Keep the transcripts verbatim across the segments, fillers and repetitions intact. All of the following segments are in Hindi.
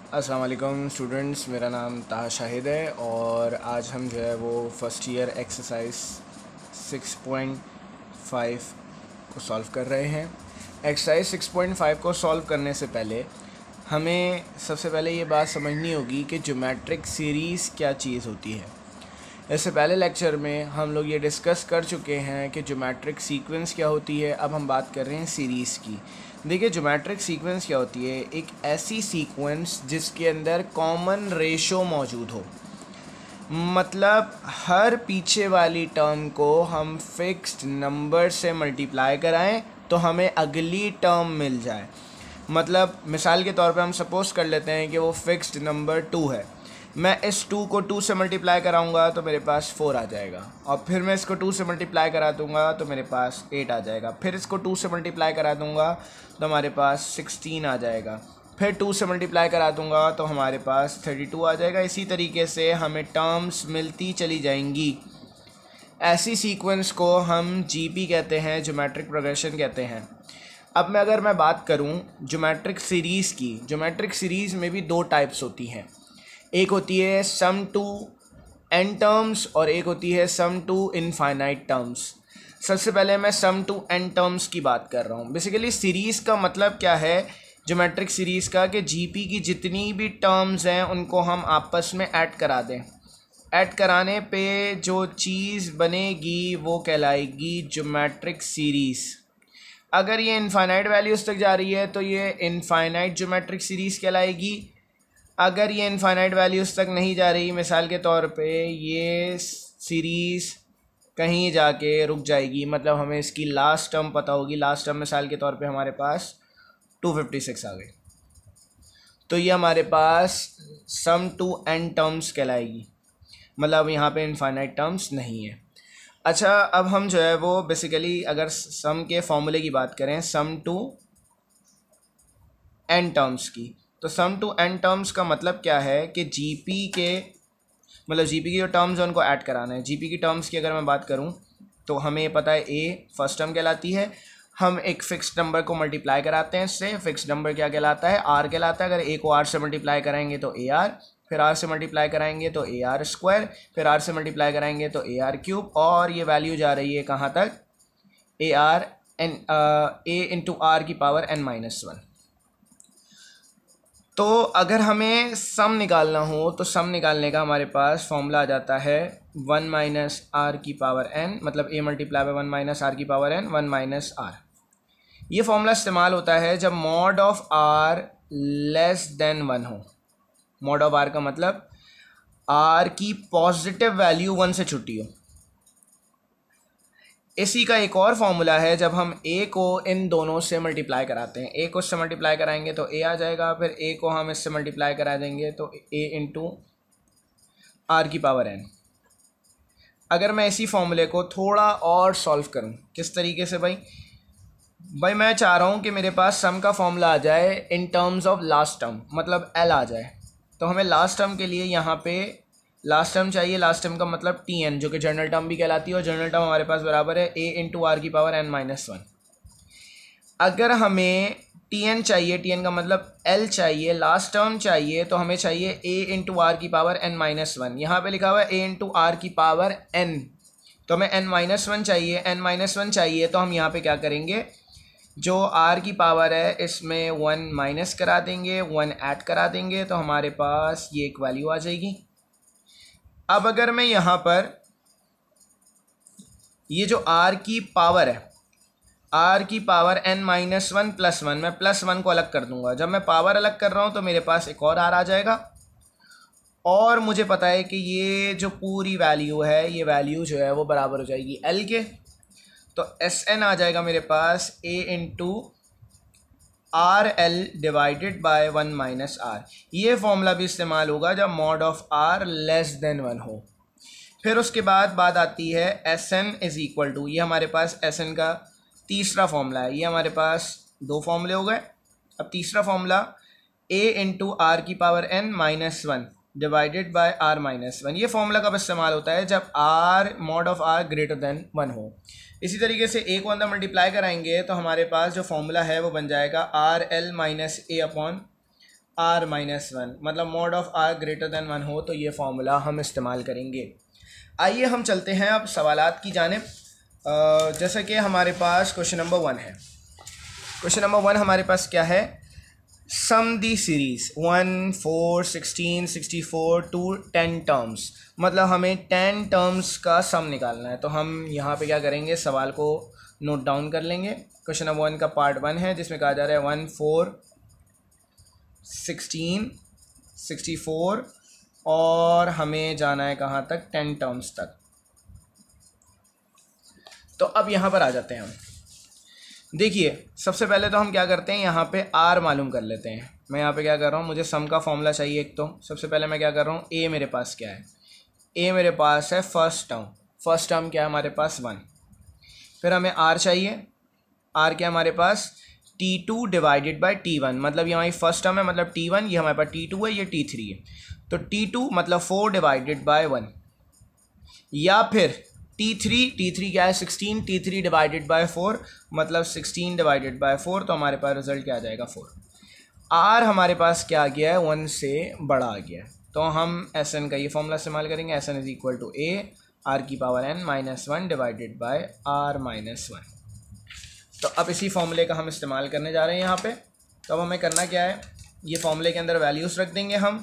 अस्सलाम वालेकुम स्टूडेंट्स, मेरा नाम ताहा शाहिद है और आज हम जो है वो first year exercise six point five को सॉल्व कर रहे हैं। एक्सरसाइज सिक्स पॉइंट फाइव को सॉल्व करने से पहले हमें सबसे पहले ये बात समझनी होगी कि ज्योमेट्रिक सीरीज़ क्या चीज़ होती है। इससे पहले लेक्चर में हम लोग ये डिस्कस कर चुके हैं कि ज्योमेट्रिक सीक्वेंस क्या होती है। अब हम बात कर रहे हैं सीरीज़ की। देखिए, ज्योमेट्रिक सीक्वेंस क्या होती है? एक ऐसी सीक्वेंस जिसके अंदर कॉमन रेशो मौजूद हो, मतलब हर पीछे वाली टर्म को हम फिक्स्ड नंबर से मल्टीप्लाई कराएं तो हमें अगली टर्म मिल जाए। मतलब मिसाल के तौर पे हम सपोज़ कर लेते हैं कि वो फिक्स्ड नंबर टू है। मैं इस टू को टू से मल्टीप्लाई कराऊंगा तो मेरे पास फोर आ जाएगा, और फिर मैं इसको टू से मल्टीप्लाई करा दूंगा तो मेरे पास एट आ जाएगा, फिर इसको टू से मल्टीप्लाई करा दूंगा तो हमारे पास सिक्सटीन आ जाएगा, फिर टू से मल्टीप्लाई करा दूंगा तो हमारे पास थर्टी टू आ जाएगा। इसी तरीके से हमें टर्म्स मिलती चली जाएंगी। ऐसी सीक्वेंस को हम जीपी कहते हैं, ज्योमेट्रिक प्रोग्रेशन कहते हैं। अब मैं अगर मैं बात करूं ज्योमेट्रिक सीरीज़ की, ज्योमेट्रिक सीरीज़ में भी दो टाइप्स होती हैं। एक होती है सम टू एन टर्म्स और एक होती है सम टू इनफाइनाइट टर्म्स। सबसे पहले मैं सम टू एन टर्म्स की बात कर रहा हूँ। बेसिकली सीरीज़ का मतलब क्या है ज्योमेट्रिक सीरीज़ का, कि जीपी की जितनी भी टर्म्स हैं उनको हम आपस में ऐड करा दें। ऐड कराने पे जो चीज़ बनेगी वो कहलाएगी ज्योमेट्रिक सीरीज़। अगर ये इनफाइनाइट वैल्यूज़ तक जा रही है तो ये इनफाइनाइट ज्योमेट्रिक सीरीज़ कहलाएगी। अगर ये इनफाइनाइट वैल्यूज़ तक नहीं जा रही, मिसाल के तौर पे ये सीरीज़ कहीं जाके रुक जाएगी, मतलब हमें इसकी लास्ट टर्म पता होगी। लास्ट टर्म मिसाल के तौर पे हमारे पास टू फिफ्टी सिक्स आ गई, तो ये हमारे पास सम टू एन टर्म्स कहलाएगी। मतलब यहाँ पे इनफाइनाइट टर्म्स नहीं है। अच्छा, अब हम जो है वो बेसिकली अगर सम के फॉर्मूले की बात करें, सम टू एन टर्म्स की, तो सम टू एन टर्म्स का मतलब क्या है कि जीपी के मतलब जीपी की जो टर्म्स हैं उनको ऐड कराना है। जीपी की टर्म्स की अगर मैं बात करूं तो हमें ये पता है ए फर्स्ट टर्म कहलाती है। हम एक फिक्स्ड नंबर को मल्टीप्लाई कराते हैं इससे। फिक्स्ड नंबर क्या कहलाता है? आर कहलाता है। अगर ए को आर से मल्टीप्लाई कराएंगे तो ए आर, फिर आर से मल्टीप्लाई कराएंगे तो ए आर स्क्वायर, फिर आर से मल्टीप्लाई कराएंगे तो ए आर क्यूब, और ये वैल्यू जा रही है कहाँ तक? A r n a into r की पावर एन माइनस वन। तो अगर हमें सम निकालना हो तो सम निकालने का हमारे पास फॉर्मूला आ जाता है वन माइनस आर की पावर एन, मतलब a multiply by one minus are की power n, one minus r. ये फॉर्मूला इस्तेमाल होता है जब mod of r less than one हो। मॉड ऑफ आर का मतलब आर की पॉजिटिव वैल्यू वन से छुट्टी हो। इसी का एक और फॉर्मूला है जब हम a को इन दोनों से मल्टीप्लाई कराते हैं। a को इससे मल्टीप्लाई कराएंगे तो a आ जाएगा, फिर a को हम इससे मल्टीप्लाई करा देंगे तो a इंटू आर की पावर n। अगर मैं इसी फॉर्मूले को थोड़ा और सॉल्व करूं, किस तरीके से भाई? भाई मैं चाह रहा हूं कि मेरे पास सम का फॉर्मूला आ जाए in terms of last term, मतलब l आ जाए। तो हमें लास्ट टर्म के लिए यहाँ पे लास्ट टर्म चाहिए। लास्ट टर्म का मतलब टी एन, जो कि जनरल टर्म भी कहलाती है, और जनरल टर्म हमारे पास बराबर है ए इंटू आर की पावर एन माइनस वन। अगर हमें टी एन चाहिए, टी एन का मतलब एल चाहिए, लास्ट टर्म चाहिए, तो हमें चाहिए ए इंटू आर की पावर एन माइनस वन। यहाँ पर लिखा हुआ है ए इंटू आर की पावर एन, तो हमें एन माइनस वन चाहिए। एन माइनस वन चाहिए तो हम यहाँ पर क्या करेंगे, जो आर की पावर है इसमें वन माइनस करा देंगे, वन ऐड करा देंगे, तो हमारे पास ये एक वैल्यू आ जाएगी। अब अगर मैं यहाँ पर ये जो r की पावर है, r की power n minus one plus one, मैं प्लस वन को अलग कर दूंगा। जब मैं पावर अलग कर रहा हूँ तो मेरे पास एक और r आ जाएगा, और मुझे पता है कि ये जो पूरी वैल्यू है, ये वैल्यू जो है वो बराबर हो जाएगी l के। तो एस एन आ जाएगा मेरे पास a into r l divided by one minus r. ये फॉर्मूला भी इस्तेमाल होगा जब mod of r less than one हो। फिर उसके बाद बात आती है S N is equal to, ये हमारे पास एस एन का तीसरा फॉर्मूला है। ये हमारे पास दो फॉर्मूले हो गए। अब तीसरा फॉर्मूला ए इंटू आर की power n minus one divided by r minus one. ये फॉर्मूला कब इस्तेमाल होता है? जब r mod of r greater than one हो। इसी तरीके से ए को अंदर मल्टीप्लाई कराएंगे तो हमारे पास जो फॉर्मूला है वो बन जाएगा r l minus a upon r minus one, मतलब mod of r greater than one हो तो ये फॉर्मूला हम इस्तेमाल करेंगे। आइए हम चलते हैं अब सवालात की जानिब। जैसा कि हमारे पास क्वेश्चन नंबर वन है। क्वेश्चन नंबर वन हमारे पास क्या है, sum the series one four sixteen sixty four to ten terms, मतलब हमें टेन टर्म्स का सम निकालना है। तो हम यहाँ पे क्या करेंगे, सवाल को नोट डाउन कर लेंगे। क्वेश्चन नंबर वन का पार्ट वन है जिसमें कहा जा रहा है one four sixteen sixty four और हमें जाना है कहाँ तक, टेन टर्म्स तक। तो अब यहाँ पर आ जाते हैं हम। देखिए सबसे पहले तो हम क्या करते हैं, यहाँ पे आर मालूम कर लेते हैं। मैं यहाँ पे क्या कर रहा हूँ, मुझे सम का फॉर्मूला चाहिए एक। तो सबसे पहले मैं क्या कर रहा हूँ, ए मेरे पास क्या है, ए मेरे पास है फर्स्ट टर्म। फर्स्ट टर्म क्या है हमारे पास, वन। फिर हमें आर चाहिए, आर क्या हमारे पास, t two divided by t one, मतलब ये हमारी फर्स्ट टर्म है, मतलब टी वन, ये हमारे पास टी टू है, ये टी थ्री है। तो टी टू मतलब फोर डिवाइडेड बाय वन, या फिर टी थ्री, टी थ्री क्या है sixteen, t three divided by four मतलब सिक्सटीन डिवाइडेड बाय फोर, तो हमारे पास रिजल्ट क्या आ जाएगा, फोर। आर हमारे पास क्या आ गया है, वन से बड़ा आ गया है। तो हम एस एन का ये फॉर्मूला इस्तेमाल करेंगे, s N is equal to a r की power n minus one divided by r minus one. तो अब इसी फॉर्मूले का हम इस्तेमाल करने जा रहे हैं यहाँ पे। तो अब हमें करना क्या है, ये फॉर्मूले के अंदर वैल्यूज़ रख देंगे हम।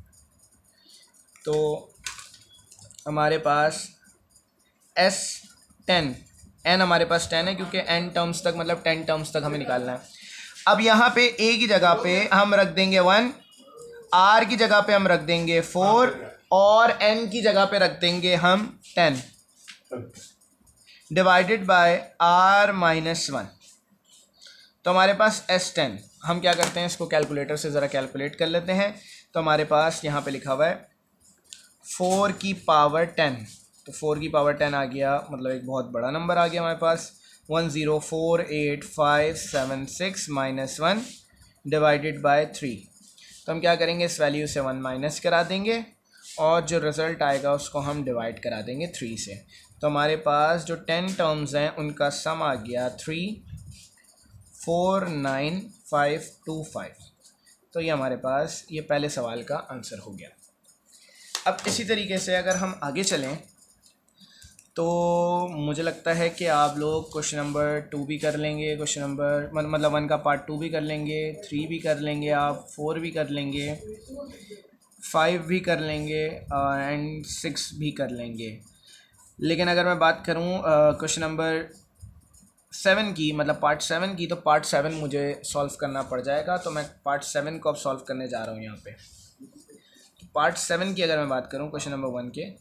तो हमारे पास एस टेन, एन हमारे पास टेन है क्योंकि एन टर्म्स तक मतलब टेन टर्म्स तक हमें निकालना है। अब यहाँ पे ए की जगह पे हम रख देंगे वन, आर की जगह पे हम रख देंगे फोर और एन की जगह पे रख देंगे हम ten divided by r minus one. तो हमारे पास एस टेन, हम क्या करते हैं इसको कैलकुलेटर से ज़रा कैलकुलेट कर लेते हैं। तो हमारे पास यहाँ पे लिखा हुआ है फोर की पावर टेन, तो फोर की पावर टेन आ गया, मतलब एक बहुत बड़ा नंबर आ गया हमारे पास। One zero four eight five seven six minus one divided by three. तो हम क्या करेंगे, इस वैल्यू से वन माइनस करा देंगे और जो रिज़ल्ट आएगा उसको हम डिवाइड करा देंगे थ्री से। तो हमारे पास जो टेन टर्म्स हैं उनका सम आ गया three four nine five two five. तो ये हमारे पास ये पहले सवाल का आंसर हो गया। अब इसी तरीके से अगर हम आगे चलें तो मुझे लगता है कि आप लोग क्वेश्चन नंबर टू भी कर लेंगे, क्वेश्चन नंबर मतलब वन का पार्ट टू भी कर लेंगे, थ्री भी कर लेंगे, आप फोर भी कर लेंगे, फाइव भी कर लेंगे एंड सिक्स भी कर लेंगे। लेकिन अगर मैं बात करूं क्वेश्चन नंबर सेवन की, मतलब पार्ट सेवन की, तो पार्ट सेवन मुझे सॉल्व करना पड़ जाएगा। तो मैं पार्ट सेवन को अब सॉल्व करने जा रहा हूं यहाँ पे। पार्ट सेवन की अगर मैं बात करूं क्वेश्चन नंबर वन के,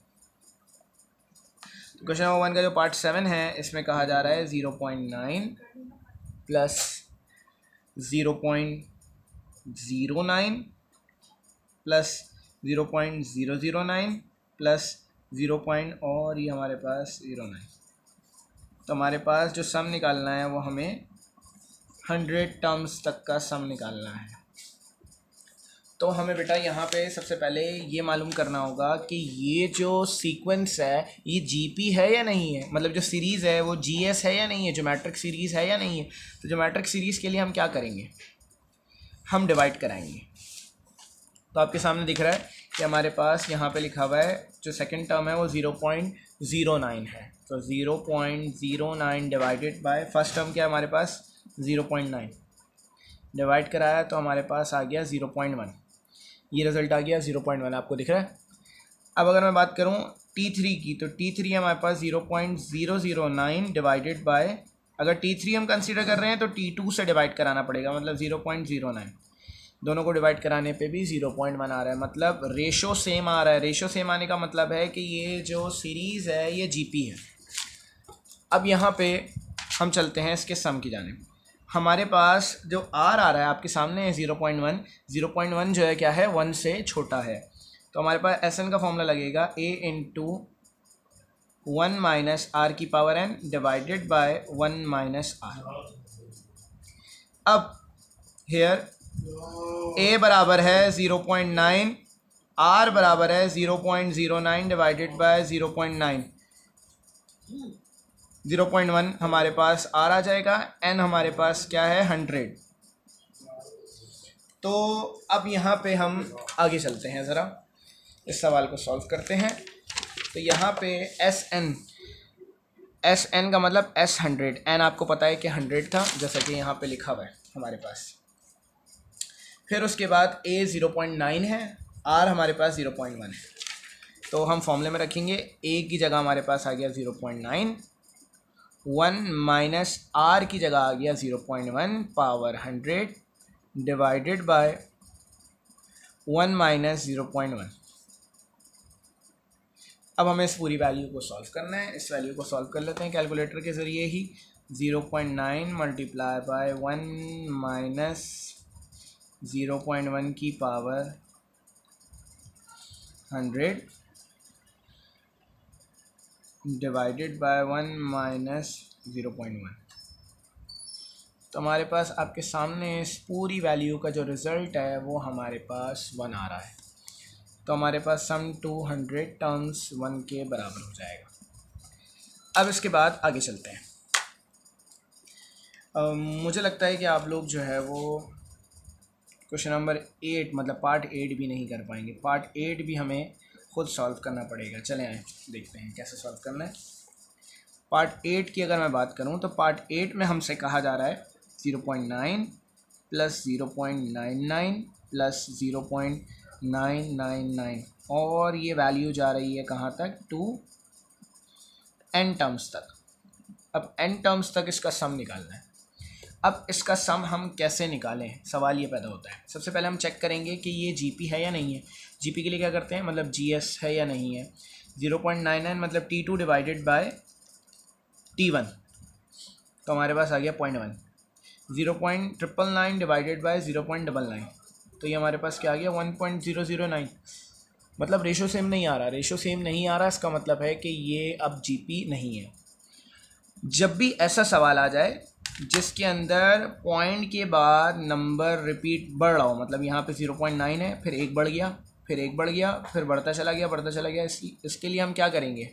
तो क्वेश्चन नंबर वन का जो पार्ट सेवन है इसमें कहा जा रहा है zero point nine plus zero point zero nine plus zero point zero zero nine plus zero point और ये हमारे पास ज़ीरो नाइन। तो हमारे पास जो सम निकालना है वो हमें हंड्रेड टर्म्स तक का सम निकालना है। तो हमें बेटा यहाँ पे सबसे पहले ये मालूम करना होगा कि ये जो सीक्वेंस है ये जीपी है या नहीं है, मतलब जो सीरीज़ है वो जीएस है या नहीं है, ज्योमेट्रिक सीरीज़ है या नहीं है। तो ज्योमेट्रिक सीरीज़ के लिए हम क्या करेंगे, हम डिवाइड कराएंगे। तो आपके सामने दिख रहा है कि हमारे पास यहाँ पे लिखा हुआ है जो सेकंड टर्म है वो ज़ीरो पॉइंट ज़ीरो नाइन है। तो zero point zero nine divided by first term क्या है हमारे पास ज़ीरो पॉइंट नाइन, डिवाइड कराया तो हमारे पास आ गया ज़ीरो पॉइंट वन। ये रिज़ल्ट आ गया ज़ीरो पॉइंट वन, आपको दिख रहा है। अब अगर मैं बात करूँ टी थ्री की, तो टी थ्री हमारे पास zero point zero zero nine divided by, अगर टी थ्री हम कंसीडर कर रहे हैं तो टी टू से डिवाइड कराना पड़ेगा, मतलब ज़ीरो पॉइंट ज़ीरो नाइन। दोनों को डिवाइड कराने पे भी ज़ीरो पॉइंट वन आ रहा है, मतलब रेशो सेम आ रहा है। रेशो सेम आने का मतलब है कि ये जो सीरीज़ है ये जीपी है। अब यहाँ पे हम चलते हैं इसके सम की जानिब। हमारे पास जो आर आ रहा है आपके सामने है zero point one. Zero point one जो है क्या है, वन से छोटा है। तो हमारे पास एस एन का फॉर्मूला लगेगा a into one minus are की power N divided by one minus r. अब हेयर ए बराबर है ज़ीरो पॉइंट नाइन, आर बराबर है zero point zero nine divided by zero point nine. Zero point one हमारे पास आर आ जाएगा, एन हमारे पास क्या है हंड्रेड। तो अब यहाँ पे हम आगे चलते हैं, ज़रा इस सवाल को सॉल्व करते हैं। तो यहाँ पे एस एन एस एन का मतलब एस हंड्रेड, एन आपको पता है कि हंड्रेड था, जैसा कि यहाँ पे लिखा हुआ है हमारे पास। फिर उसके बाद ए ज़ीरो पॉइंट नाइन है, आर हमारे पास ज़ीरो पॉइंट वन है। तो हम फॉर्मूले में रखेंगे, ए की जगह हमारे पास आ गया zero point nine, one minus are की जगह आ गया zero point one power hundred divided by one minus zero point one. अब हमें इस पूरी वैल्यू को सॉल्व करना है। इस वैल्यू को सॉल्व कर लेते हैं कैलकुलेटर के ज़रिए ही। Zero point nine multiply by one minus zero point one की power hundred divided by one minus zero point one. तो हमारे पास आपके सामने इस पूरी वैल्यू का जो रिज़ल्ट है वो हमारे पास वन आ रहा है। तो हमारे पास sum to hundred terms one के बराबर हो जाएगा। अब इसके बाद आगे चलते हैं। uh, मुझे लगता है कि आप लोग जो है वो क्वेश्चन नंबर एट मतलब पार्ट एट भी नहीं कर पाएंगे। पार्ट एट भी हमें खुद सॉल्व करना पड़ेगा। चलें आए देखते हैं कैसे सॉल्व करना है। पार्ट एट की अगर मैं बात करूं तो पार्ट एट में हमसे कहा जा रहा है zero point nine plus zero point nine nine plus zero point nine nine nine, और ये वैल्यू जा रही है कहाँ तक, टू एन टर्म्स तक। अब एन टर्म्स तक इसका सम निकालना है। अब इसका सम हम कैसे निकालें, सवाल ये पैदा होता है। सबसे पहले हम चेक करेंगे कि ये जीपी है या नहीं है। जीपी के लिए क्या करते हैं, मतलब जीएस है या नहीं है। ज़ीरो पॉइंट नाइन नाइन मतलब t two divided by t one, तो हमारे पास आ गया point one. Zero point triple nine divided by zero point double nine, तो ये हमारे पास क्या आ गया, one point zero zero nine. मतलब रेशो सेम नहीं आ रहा। रेशो सेम नहीं आ रहा इसका मतलब है कि ये अब जीपी नहीं है। जब भी ऐसा सवाल आ जाए जिसके अंदर पॉइंट के बाद नंबर रिपीट बढ़ रहा हो, मतलब यहाँ पे ज़ीरो पॉइंट नाइन है, फिर एक बढ़ गया, फिर एक बढ़ गया, फिर बढ़ता चला गया बढ़ता चला गया, इस, इसके लिए हम क्या करेंगे,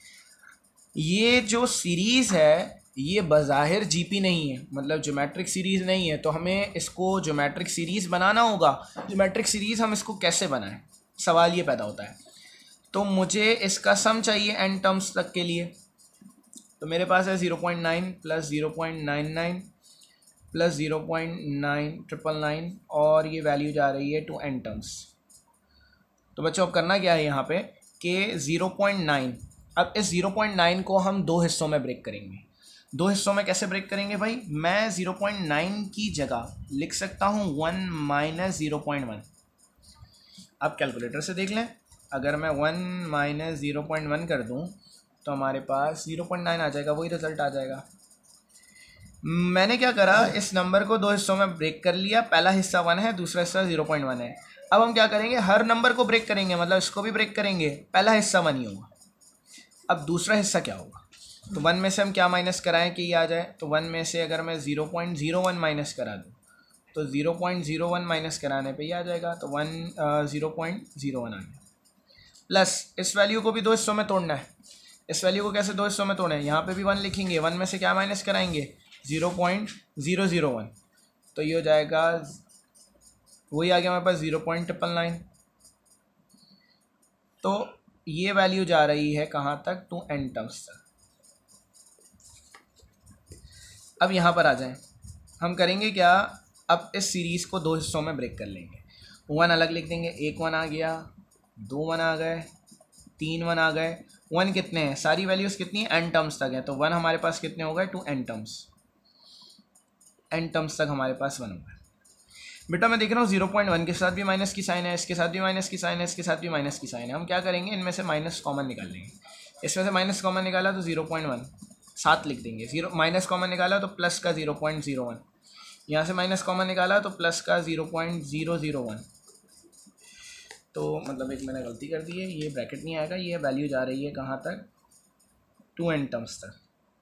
ये जो सीरीज़ है ये बज़ाहिर जीपी नहीं है, मतलब ज्योमेट्रिक सीरीज़ नहीं है। तो हमें इसको ज्योमेट्रिक सीरीज़ बनाना होगा। ज्योमेट्रिक सीरीज़ हम इसको कैसे बनाएं, सवाल ये पैदा होता है। तो मुझे इसका सम चाहिए एन टर्म्स तक के लिए। तो मेरे पास है zero point nine plus zero point nine nine plus zero point nine triple nine, और ये वैल्यू जा रही है टू एन टर्म्स। तो बच्चों अब करना क्या है यहाँ पे कि ज़ीरो पॉइंट नाइन, अब इस ज़ीरो पॉइंट नाइन को हम दो हिस्सों में ब्रेक करेंगे। दो हिस्सों में कैसे ब्रेक करेंगे भाई, मैं ज़ीरो पॉइंट नाइन की जगह लिख सकता हूँ one minus zero point one. आप कैलकुलेटर से देख लें, अगर मैं one minus zero point one कर दूँ तो हमारे पास ज़ीरो पॉइंट नाइन आ जाएगा, वही रिज़ल्ट आ जाएगा। मैंने क्या करा, इस नंबर को दो हिस्सों में ब्रेक कर लिया। पहला हिस्सा वन है, दूसरा हिस्सा ज़ीरो पॉइंट वन है। अब हम क्या करेंगे, हर नंबर को ब्रेक करेंगे, मतलब इसको भी ब्रेक करेंगे। पहला हिस्सा वन ही होगा। अब दूसरा हिस्सा क्या होगा, तो वन में से हम क्या माइनस कराएं कि ये आ जाए, तो वन में से अगर मैं zero point zero one minus करा दूँ तो zero point zero one minus कराने पे ये आ जाएगा, तो one zero point zero one आ गया। प्लस इस वैल्यू को भी दो हिस्सों में तोड़ना है। इस वैल्यू को कैसे दो हिस्सों में तोड़ना है, यहाँ पे भी वन लिखेंगे, वन में से क्या माइनस कराएंगे, zero point zero zero one, तो ये हो जाएगा, वही आ गया हमारे पास ज़ीरो पॉइंट ट्रिपल नाइन। तो ये वैल्यू जा रही है कहाँ तक, टू एन टर्म्स तक। अब यहाँ पर आ जाएं, हम करेंगे क्या, अब इस सीरीज़ को दो हिस्सों में ब्रेक कर लेंगे। वन अलग लिख देंगे, एक वन आ गया, दो वन आ गए, तीन वन आ गए। वन कितने हैं, सारी वैल्यूज़ कितनी हैं, एन टर्म्स तक है, तो वन हमारे पास कितने हो गए, to N terms. N terms तक हमारे पास वन हो गए। बेटा मैं देख रहा हूँ ज़ीरो पॉइंट वन के साथ भी माइनस की साइन है, इसके साथ भी माइनस की साइन है, इसके साथ भी माइनस की साइन है। हम क्या करेंगे, इनमें से माइनस कॉमन निकाल लेंगे। इसमें से माइनस कॉमन निकाला तो ज़ीरो पॉइंट वन सात लिख देंगे, जीरो माइनस कॉमन निकाला तो प्लस का ज़ीरो पॉइंट ज़ीरो वन, यहाँ से माइनस कॉमन निकाला तो प्लस का zero point zero zero one. तो मतलब एक मैंने गलती कर दी है, ये ब्रैकेट नहीं आएगा, ये वैल्यू जा रही है कहाँ तक, टू एन टर्म्स तक।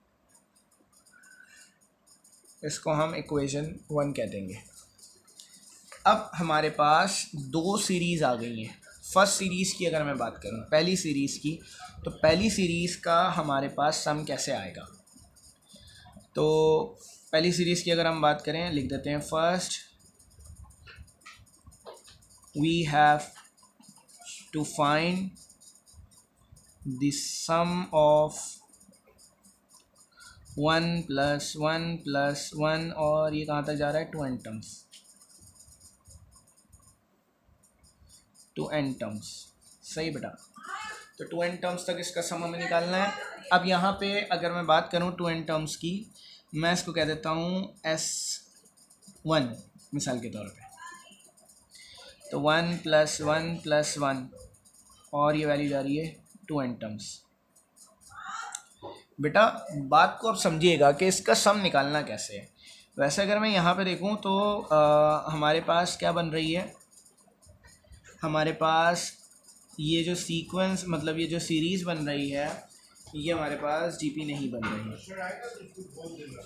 इसको हम इक्वेशन वन कह देंगे। अब हमारे पास दो सीरीज़ आ गई हैं। फर्स्ट सीरीज़ की अगर मैं बात करूं, पहली सीरीज़ की, तो पहली सीरीज़ का हमारे पास सम कैसे आएगा। तो पहली सीरीज़ की अगर हम बात करें, लिख देते हैं first we have to find the sum of one plus one plus one, और ये कहाँ तक जा रहा है, to N terms, to N terms. सही बेटा, तो टू एन टर्म्स तक इसका सम हमें निकालना है। अब यहाँ पे अगर मैं बात करूँ टू एन टर्म्स की, मैं इसको कह देता हूँ एस वन मिसाल के तौर पे। तो one plus one plus one, और ये वैल्यू जा रही है टू एन टर्म्स। बेटा बात को अब समझिएगा कि इसका सम निकालना कैसे है। वैसे अगर मैं यहाँ पे देखूँ तो आ, हमारे पास क्या बन रही है, हमारे पास ये जो सीक्वेंस मतलब ये जो सीरीज़ बन रही है, ये हमारे पास जीपी नहीं बन रही है।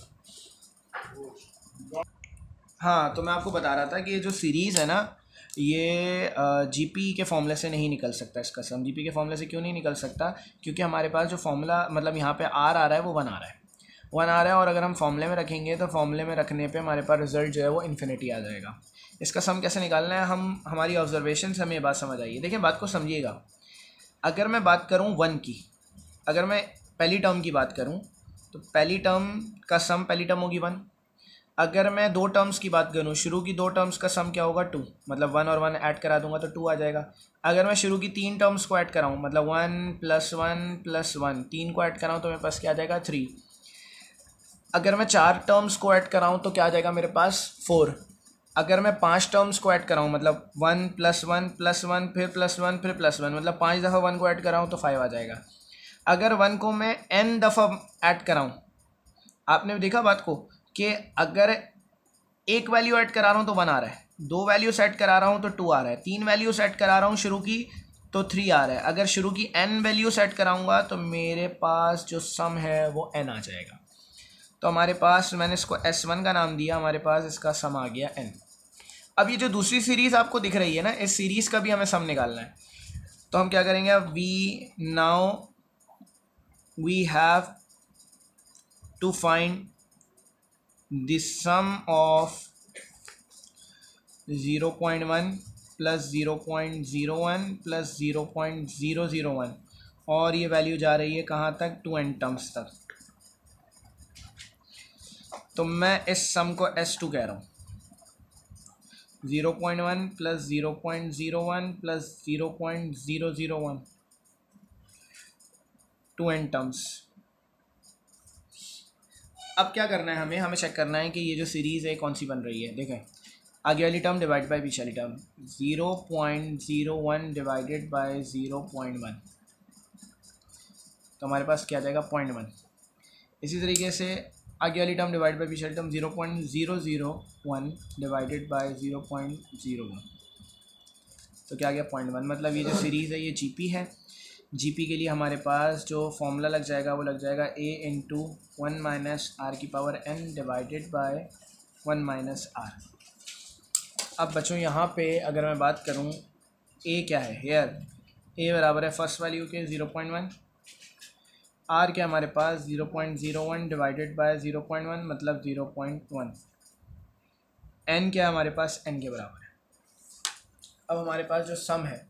हाँ, तो मैं आपको बता रहा था कि ये जो सीरीज़ है ना, ये जीपी के फॉर्मूले से नहीं निकल सकता इसका सम। जीपी के फॉर्मूले से क्यों नहीं निकल सकता, क्योंकि हमारे पास जो फॉर्मूला मतलब यहाँ पे आर आ रहा है वो वन आ रहा है, वन आ रहा है, और अगर हम फॉर्मूले में रखेंगे तो फॉर्मूले में रखने पे हमारे पास रिजल्ट जो है वो इन्फिनिटी आ जाएगा। इसका सम कैसे निकालना है, हम हमारी ऑब्जर्वेशन से हमें ये बात समझ आई है। देखिए बात को समझिएगा, अगर मैं बात करूँ वन की, अगर मैं पहली टर्म की बात करूँ तो पहली टर्म का सम, पहली टर्म होगी वन। अगर मैं दो टर्म्स की बात करूँ, शुरू की दो टर्म्स का सम क्या होगा, टू, मतलब वन और वन ऐड करा दूंगा तो टू आ जाएगा। अगर मैं शुरू की तीन टर्म्स को ऐड कराऊँ, मतलब one plus one plus one, तीन को ऐड कराऊँ तो मेरे पास क्या आ जाएगा, थ्री। अगर मैं चार टर्म्स को ऐड कराऊँ तो क्या आ जाएगा मेरे पास, फोर। अगर मैं पांच टर्म्स को ऐड कराऊँ, मतलब one plus one plus one फिर प्लस वन फिर प्लस वन, मतलब पाँच दफ़ा वन को ऐड कराऊँ तो फाइव आ जाएगा। अगर वन को मैं एन दफ़ा ऐड कराऊँ, आपने देखा बात को कि अगर एक वैल्यू ऐड करा रहा हूँ तो वन आ रहा है, दो वैल्यू सेट करा रहा हूँ तो टू आ रहा है, तीन वैल्यू सेट करा रहा हूँ शुरू की तो थ्री आ रहा है। अगर शुरू की एन वैल्यू सेट कराऊंगा तो मेरे पास जो सम है वो एन आ जाएगा। तो हमारे पास, मैंने इसको एस वन का नाम दिया, हमारे पास इसका सम आ गया एन। अब ये जो दूसरी सीरीज़ आपको दिख रही है ना, इस सीरीज़ का भी हमें सम निकालना है। तो हम क्या करेंगे, we now we have to find the sum of zero point one plus zero point zero one plus zero point zero zero one, और ये वैल्यू जा रही है कहाँ तक, टू एन टर्म्स तक। तो मैं इस सम को एस टू कह रहा हूँ, zero point one plus zero point zero one plus zero point zero zero one, to N terms. अब क्या करना है हमें, हमें चेक करना है कि ये जो सीरीज़ है कौन सी बन रही है। देखें, आगे वाली टर्म डिवाइड बाय पीछे वाली term, zero point zero one divided by zero point one, तो हमारे पास क्या आ जाएगा, पॉइंट वन। इसी तरीके से आगे वाली टर्म डिवाइड बाय पीछे वाली term, zero point zero zero one divided by zero point zero one, तो क्या आ गया, पॉइंट वन। मतलब ये जो सीरीज़ है ये जीपी है। जीपी के लिए हमारे पास जो फॉर्मूला लग जाएगा वो लग जाएगा a into one minus are की power N divided by one minus r. अब बच्चों यहाँ पे अगर मैं बात करूँ, ए क्या है, हेयर ए बराबर है फर्स्ट वैल्यू के ज़ीरो पॉइंट वन, आर क्या हमारे पास zero point zero one divided by zero point one, मतलब ज़ीरो पॉइंट वन। एन क्या हमारे पास, एन के बराबर है। अब हमारे पास जो सम है,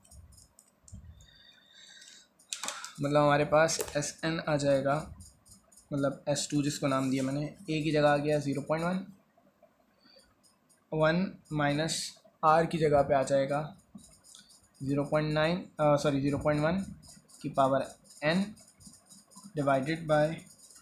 मतलब हमारे पास एस एन आ जाएगा, मतलब एस टू जिसको नाम दिया मैंने, ए की जगह आ गया zero point one, one minus are की जगह पे आ जाएगा zero point nine sorry zero point one की power N divided by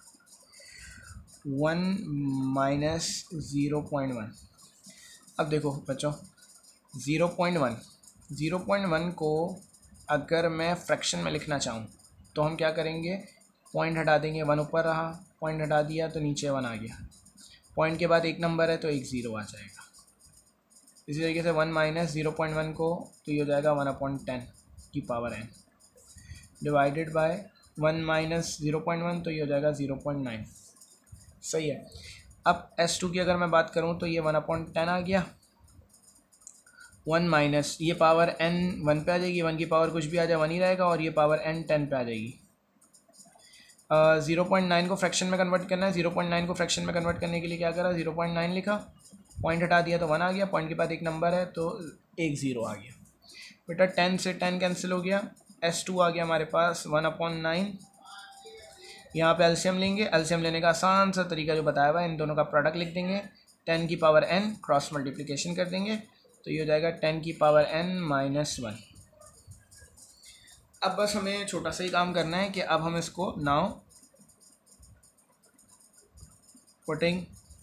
one minus zero point one. अब देखो बच्चों, zero point one zero point one को अगर मैं फ्रैक्शन में लिखना चाहूँ तो हम क्या करेंगे, पॉइंट हटा देंगे, वन ऊपर रहा, पॉइंट हटा दिया तो नीचे वन आ गया, पॉइंट के बाद एक नंबर है तो एक ज़ीरो आ जाएगा। इसी तरीके से one minus zero point one को तो ये हो जाएगा वन अपॉइंट टेन की power N divided by one minus zero point one, तो ये हो जाएगा ज़ीरो पॉइंट नाइन। सही है। अब एस टू की अगर मैं बात करूँ तो ये वन अपॉइंट टेन आ गया, वन माइनस ये पावर एन वन पे आ जाएगी, वन की पावर कुछ भी आ जाए वन ही रहेगा, और ये पावर एन टेन पे आ जाएगी। ज़ीरो पॉइंट नाइन को फ्रैक्शन में कन्वर्ट करना है, ज़ीरो पॉइंट नाइन को फ्रैक्शन में कन्वर्ट करने के लिए क्या करा, ज़ीरो पॉइंट नाइन लिखा, पॉइंट हटा दिया तो वन आ गया, पॉइंट के बाद एक नंबर है तो एक ज़ीरो आ गया। बेटा टेन से टेन कैंसिल हो गया, एस टू आ गया हमारे पास वन अपॉन नाइन। यहाँ पे एलसीएम लेंगे, एलसीएम लेने का आसान सा तरीका जो बताया हुआ है, इन दोनों का प्रोडक्ट लिख देंगे, टेन की पावर एन क्रॉस मल्टीप्लिकेशन कर देंगे तो ये हो जाएगा टेन की पावर एन माइनस वन। अब बस हमें छोटा सा ही काम करना है कि अब हम इसको now putting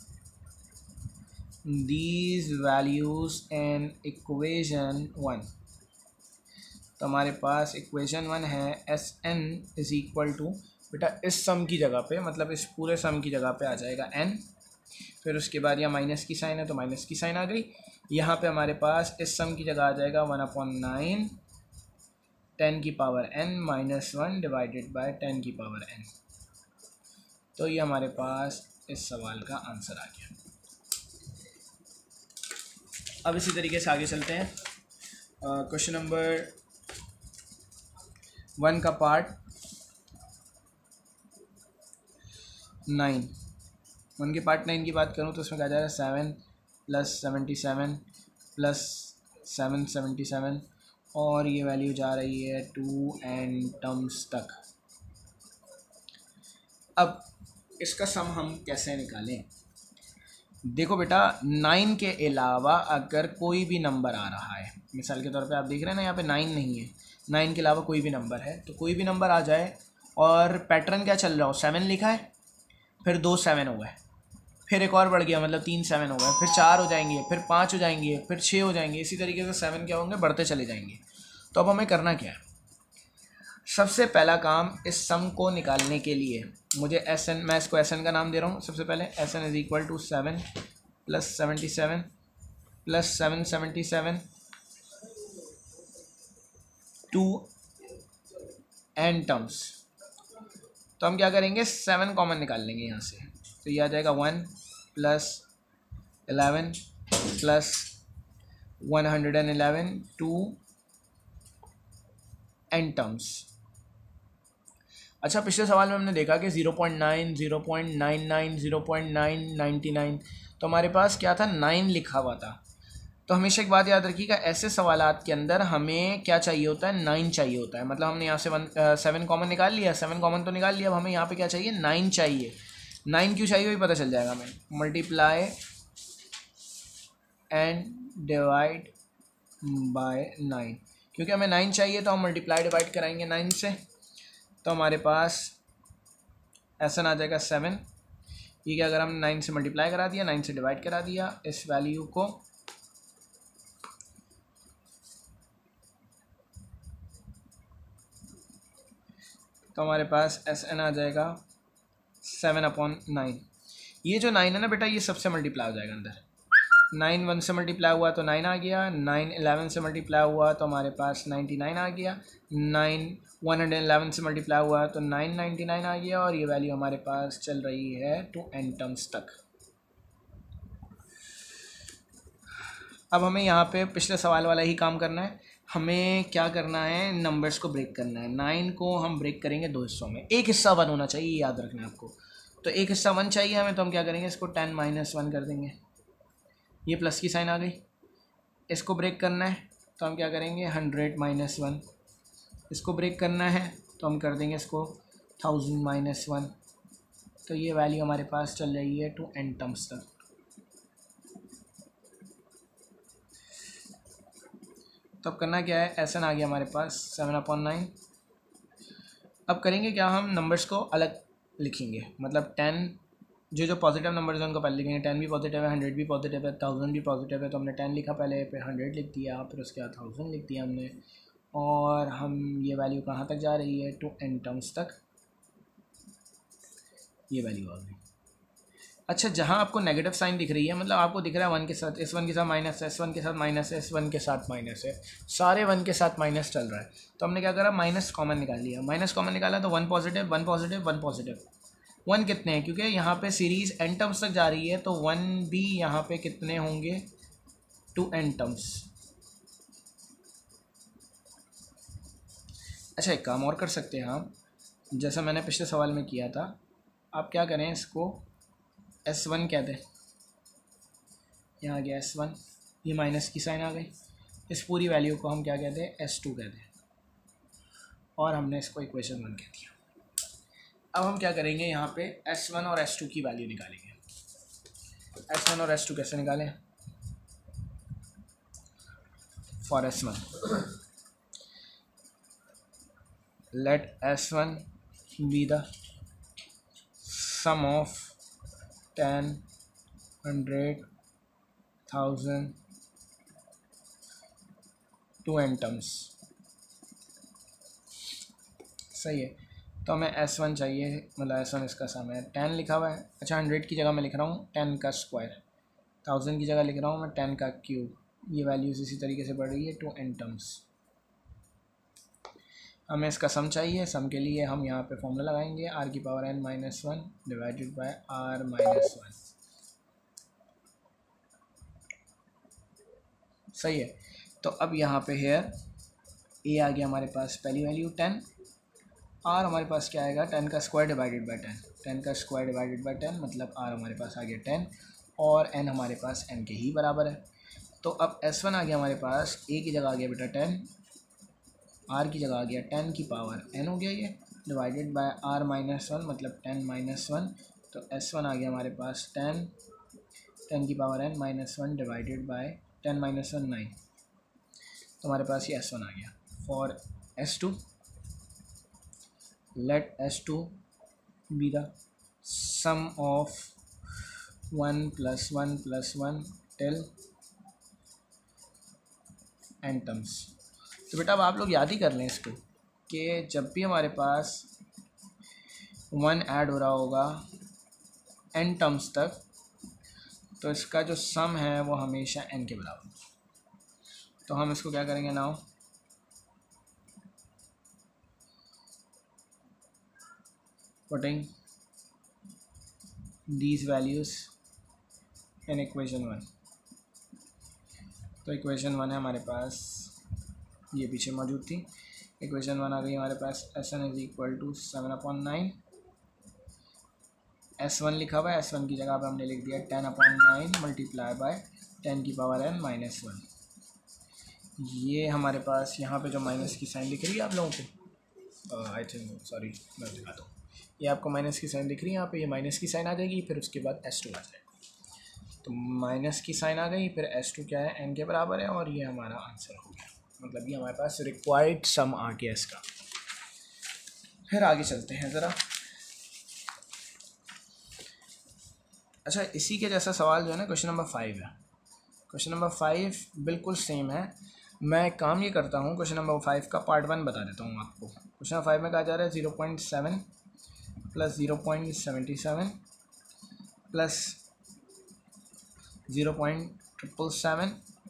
these values in equation one, तो हमारे पास इक्वेशन वन है S N is equal to, बेटा इस सम की जगह पे मतलब इस पूरे सम की जगह पे आ जाएगा एन, फिर उसके बाद यहाँ माइनस की साइन है तो माइनस की साइन आ गई। यहाँ पे हमारे पास इस सम की जगह आ जाएगा वन अपॉन नाइन टेन की power n minus one divided by ten की पावर एन। तो ये हमारे पास इस सवाल का आंसर आ गया। अब इसी तरीके से आगे चलते हैं। क्वेश्चन नंबर वन का पार्ट नाइन, वन के पार्ट नाइन की बात करूँ तो उसमें कहा जाएगा seven plus seventy seven plus seven seventy seven और ये वैल्यू जा रही है टू एन टर्म्स तक। अब इसका सम हम कैसे निकालें? देखो बेटा नाइन के अलावा अगर कोई भी नंबर आ रहा है, मिसाल के तौर पे आप देख रहे हैं ना यहाँ पे नाइन नहीं है, नाइन के अलावा कोई भी नंबर है, तो कोई भी नंबर आ जाए और पैटर्न क्या चल रहा हो, सेवन लिखा है, फिर दो सेवन हो गए, फिर एक और बढ़ गया मतलब तीन सेवन हो गए, फिर चार हो जाएंगे, फिर पाँच हो जाएंगे, फिर छः हो जाएंगे, इसी तरीके से सेवन क्या होंगे, बढ़ते चले जाएंगे। तो अब हमें करना क्या है? सबसे पहला काम इस सम को निकालने के लिए मुझे एस एन, मैं इसको एस एन का नाम दे रहा हूँ। सबसे पहले S N is equal to seven plus seventy seven plus seven seventy seven to N terms. तो हम क्या करेंगे, सेवन कॉमन निकाल लेंगे यहाँ से, तो ये आ जाएगा one plus eleven plus one hundred and eleven to N terms. अच्छा, पिछले सवाल में हमने देखा कि zero point nine, zero point nine nine, zero point nine ninety nine, तो हमारे पास क्या था, नाइन लिखा हुआ था। तो हमेशा एक बात याद रखिएगा, ऐसे सवालात के अंदर हमें क्या चाहिए होता है, नाइन चाहिए होता है। मतलब हमने यहाँ से वन सेवन कॉमन निकाल लिया, सेवन कॉमन तो निकाल लिया, अब हमें यहाँ पे क्या चाहिए, नाइन चाहिए। नाइन क्यों चाहिए वही पता चल जाएगा हमें, multiply and divide by nine, क्योंकि हमें नाइन चाहिए तो हम मल्टीप्लाई डिवाइड कराएंगे नाइन से, तो हमारे पास ऐसा आ जाएगा सेवन। ये क्या, अगर हम नाइन से मल्टीप्लाई करा दिया, नाइन से डिवाइड करा दिया इस वैल्यू को, तो हमारे पास एस एन आ जाएगा सेवन अपॉन नाइन। ये जो नाइन है ना बेटा, ये सबसे मल्टीप्लाई हो जाएगा अंदर। नाइन वन से मल्टीप्लाई हुआ तो नाइन आ गया, नाइन एलेवन से मल्टीप्लाई हुआ तो हमारे पास नाइन्टी नाइन आ गया, नाइन वन हंड्रेड एलेवन से मल्टीप्लाई हुआ तो नाइन नाइन्टी नाइन आ गया, और ये वैल्यू हमारे पास चल रही है टू एन टर्म्स तक। अब हमें यहाँ पे पिछले सवाल वाला ही काम करना है। हमें क्या करना है, नंबर्स को ब्रेक करना है। नाइन को हम ब्रेक करेंगे दो हिस्सों में, एक हिस्सा वन होना चाहिए, याद रखना है आपको। तो एक हिस्सा वन चाहिए हमें, तो हम क्या करेंगे, इसको टेन माइनस वन कर देंगे, ये प्लस की साइन आ गई। इसको ब्रेक करना है तो हम क्या करेंगे, हंड्रेड माइनस वन। इसको ब्रेक करना है तो हम कर देंगे इसको थाउजेंड माइनस वन। तो ये वैल्यू हमारे पास चल रही है टू एन टर्म्स तक। तो अब करना क्या है, एस एन आ गया हमारे पास सेवन अपॉन नाइन। अब करेंगे क्या, हम नंबर्स को अलग लिखेंगे, मतलब टेन जो जो पॉजिटिव नंबर्स हैं उनको पहले लिखेंगे। टेन भी पॉजिटिव है, हंड्रेड भी पॉजिटिव है, थाउजेंड भी पॉजिटिव है, तो हमने टेन लिखा पहले, फिर हंड्रेड लिख दिया, फिर उसके बाद थाउजेंड लिख दिया हमने, और हम ये वैल्यू कहाँ तक जा रही है, टू एन टर्म्स तक ये वैल्यू आ गई। अच्छा, जहाँ आपको नेगेटिव साइन दिख रही है, मतलब आपको दिख रहा है वन के साथ, एस वन के साथ माइनस है, एस वन के साथ माइनस है, एस वन के साथ माइनस है, सारे वन के साथ माइनस चल रहा है, तो हमने क्या करा, माइनस कॉमन निकाल लिया। माइनस कॉमन निकाला तो one positive one positive one positive. One कितने हैं, क्योंकि यहाँ पे सीरीज़ एन टर्म्स तक जा रही है, तो वन भी यहाँ पे कितने होंगे, टू एन टर्म्स। अच्छा, एक काम और कर सकते हैं हम, जैसा मैंने पिछले सवाल में किया था। आप क्या करें, इसको एस वन कह दें, यहाँ आ गया एस वन, ये माइनस की साइन आ गई, इस पूरी वैल्यू को हम क्या कहते हैं, एस टू कहते हैं, और हमने इसको इक्वेशन वन कह दिया। अब हम क्या करेंगे, यहाँ पे एस वन और एस टू की वैल्यू निकालेंगे। एस वन और एस टू कैसे निकालें, for S one let S one be the sum of ten, hundred, thousand to N terms. सही है, तो हमें एस वन चाहिए, मतलब एस वन इसका सम है। टेन लिखा हुआ है, अच्छा हंड्रेड की जगह मैं लिख रहा हूँ टेन का स्क्वायर, थाउजेंड की जगह लिख रहा हूँ मैं टेन का क्यूब। ये वैल्यूज़ इसी तरीके से बढ़ रही है टू एन टर्म्स। हमें इसका सम चाहिए। सम के लिए हम यहाँ पे फॉर्मूला लगाएंगे, आर की power n minus one divided by r minus one. सही है, तो अब यहाँ पे हेयर ए आ गया हमारे पास पहली वैल्यू टेन, आर हमारे पास क्या आएगा, टेन का square divided by ten. Ten का स्क्वायर डिवाइडेड बाय टेन मतलब आर हमारे पास आ गया टेन, और एन हमारे पास एन के ही बराबर है। तो अब एस वन आ गया हमारे पास, ए की जगह आ गया बेटा टेन, आर की जगह आ गया टेन की पावर एन हो गया ये, divided by r minus one मतलब टेन माइनस वन। तो एस वन आ गया हमारे पास टेन, टेन की power n minus one divided by ten minus one nine. तो हमारे पास ये एस वन आ गया। For S two let S two be the sum of one plus one plus one till N terms. तो बेटा अब आप लोग याद ही कर लें इसको कि जब भी हमारे पास वन ऐड हो रहा होगा एन टर्म्स तक, तो इसका जो सम है वो हमेशा एन के बराबर। तो हम इसको क्या करेंगे now, putting these values in equation one. तो इक्वेशन वन है हमारे पास, ये पीछे मौजूद थी। इक्वेशन वन आ गई हमारे पास, S one is equal to seven upon nine. S one लिखा हुआ है, एस वन की जगह पर हमने लिख दिया ten upon nine multiply by ten की पावर एन माइनस वन। ये हमारे पास यहाँ पे जो माइनस की साइन दिख रही है आप लोगों को, आई थिंक सॉरी मैं दिखाता हूँ, ये आपको माइनस की साइन दिख रही है यहाँ पे, ये माइनस की साइन आ जाएगी, फिर उसके बाद एस टू आ जाएगा। तो माइनस की साइन आ गई, फिर एस टू क्या है, एन के बराबर है, और ये हमारा आंसर हो गया। मतलब ये हमारे पास रिक्वायर्ड सम आ गया इसका। फिर आगे चलते हैं ज़रा। अच्छा, इसी के जैसा सवाल जो है ना क्वेश्चन नंबर फाइव है। क्वेश्चन नंबर फाइव बिल्कुल सेम है। मैं काम ये करता हूँ, क्वेश्चन नंबर फाइव का पार्ट वन बता देता हूँ आपको। क्वेश्चन नंबर फाइव में कहा जा रहा है zero point seven plus zero point seventy seven plus zero point triple seven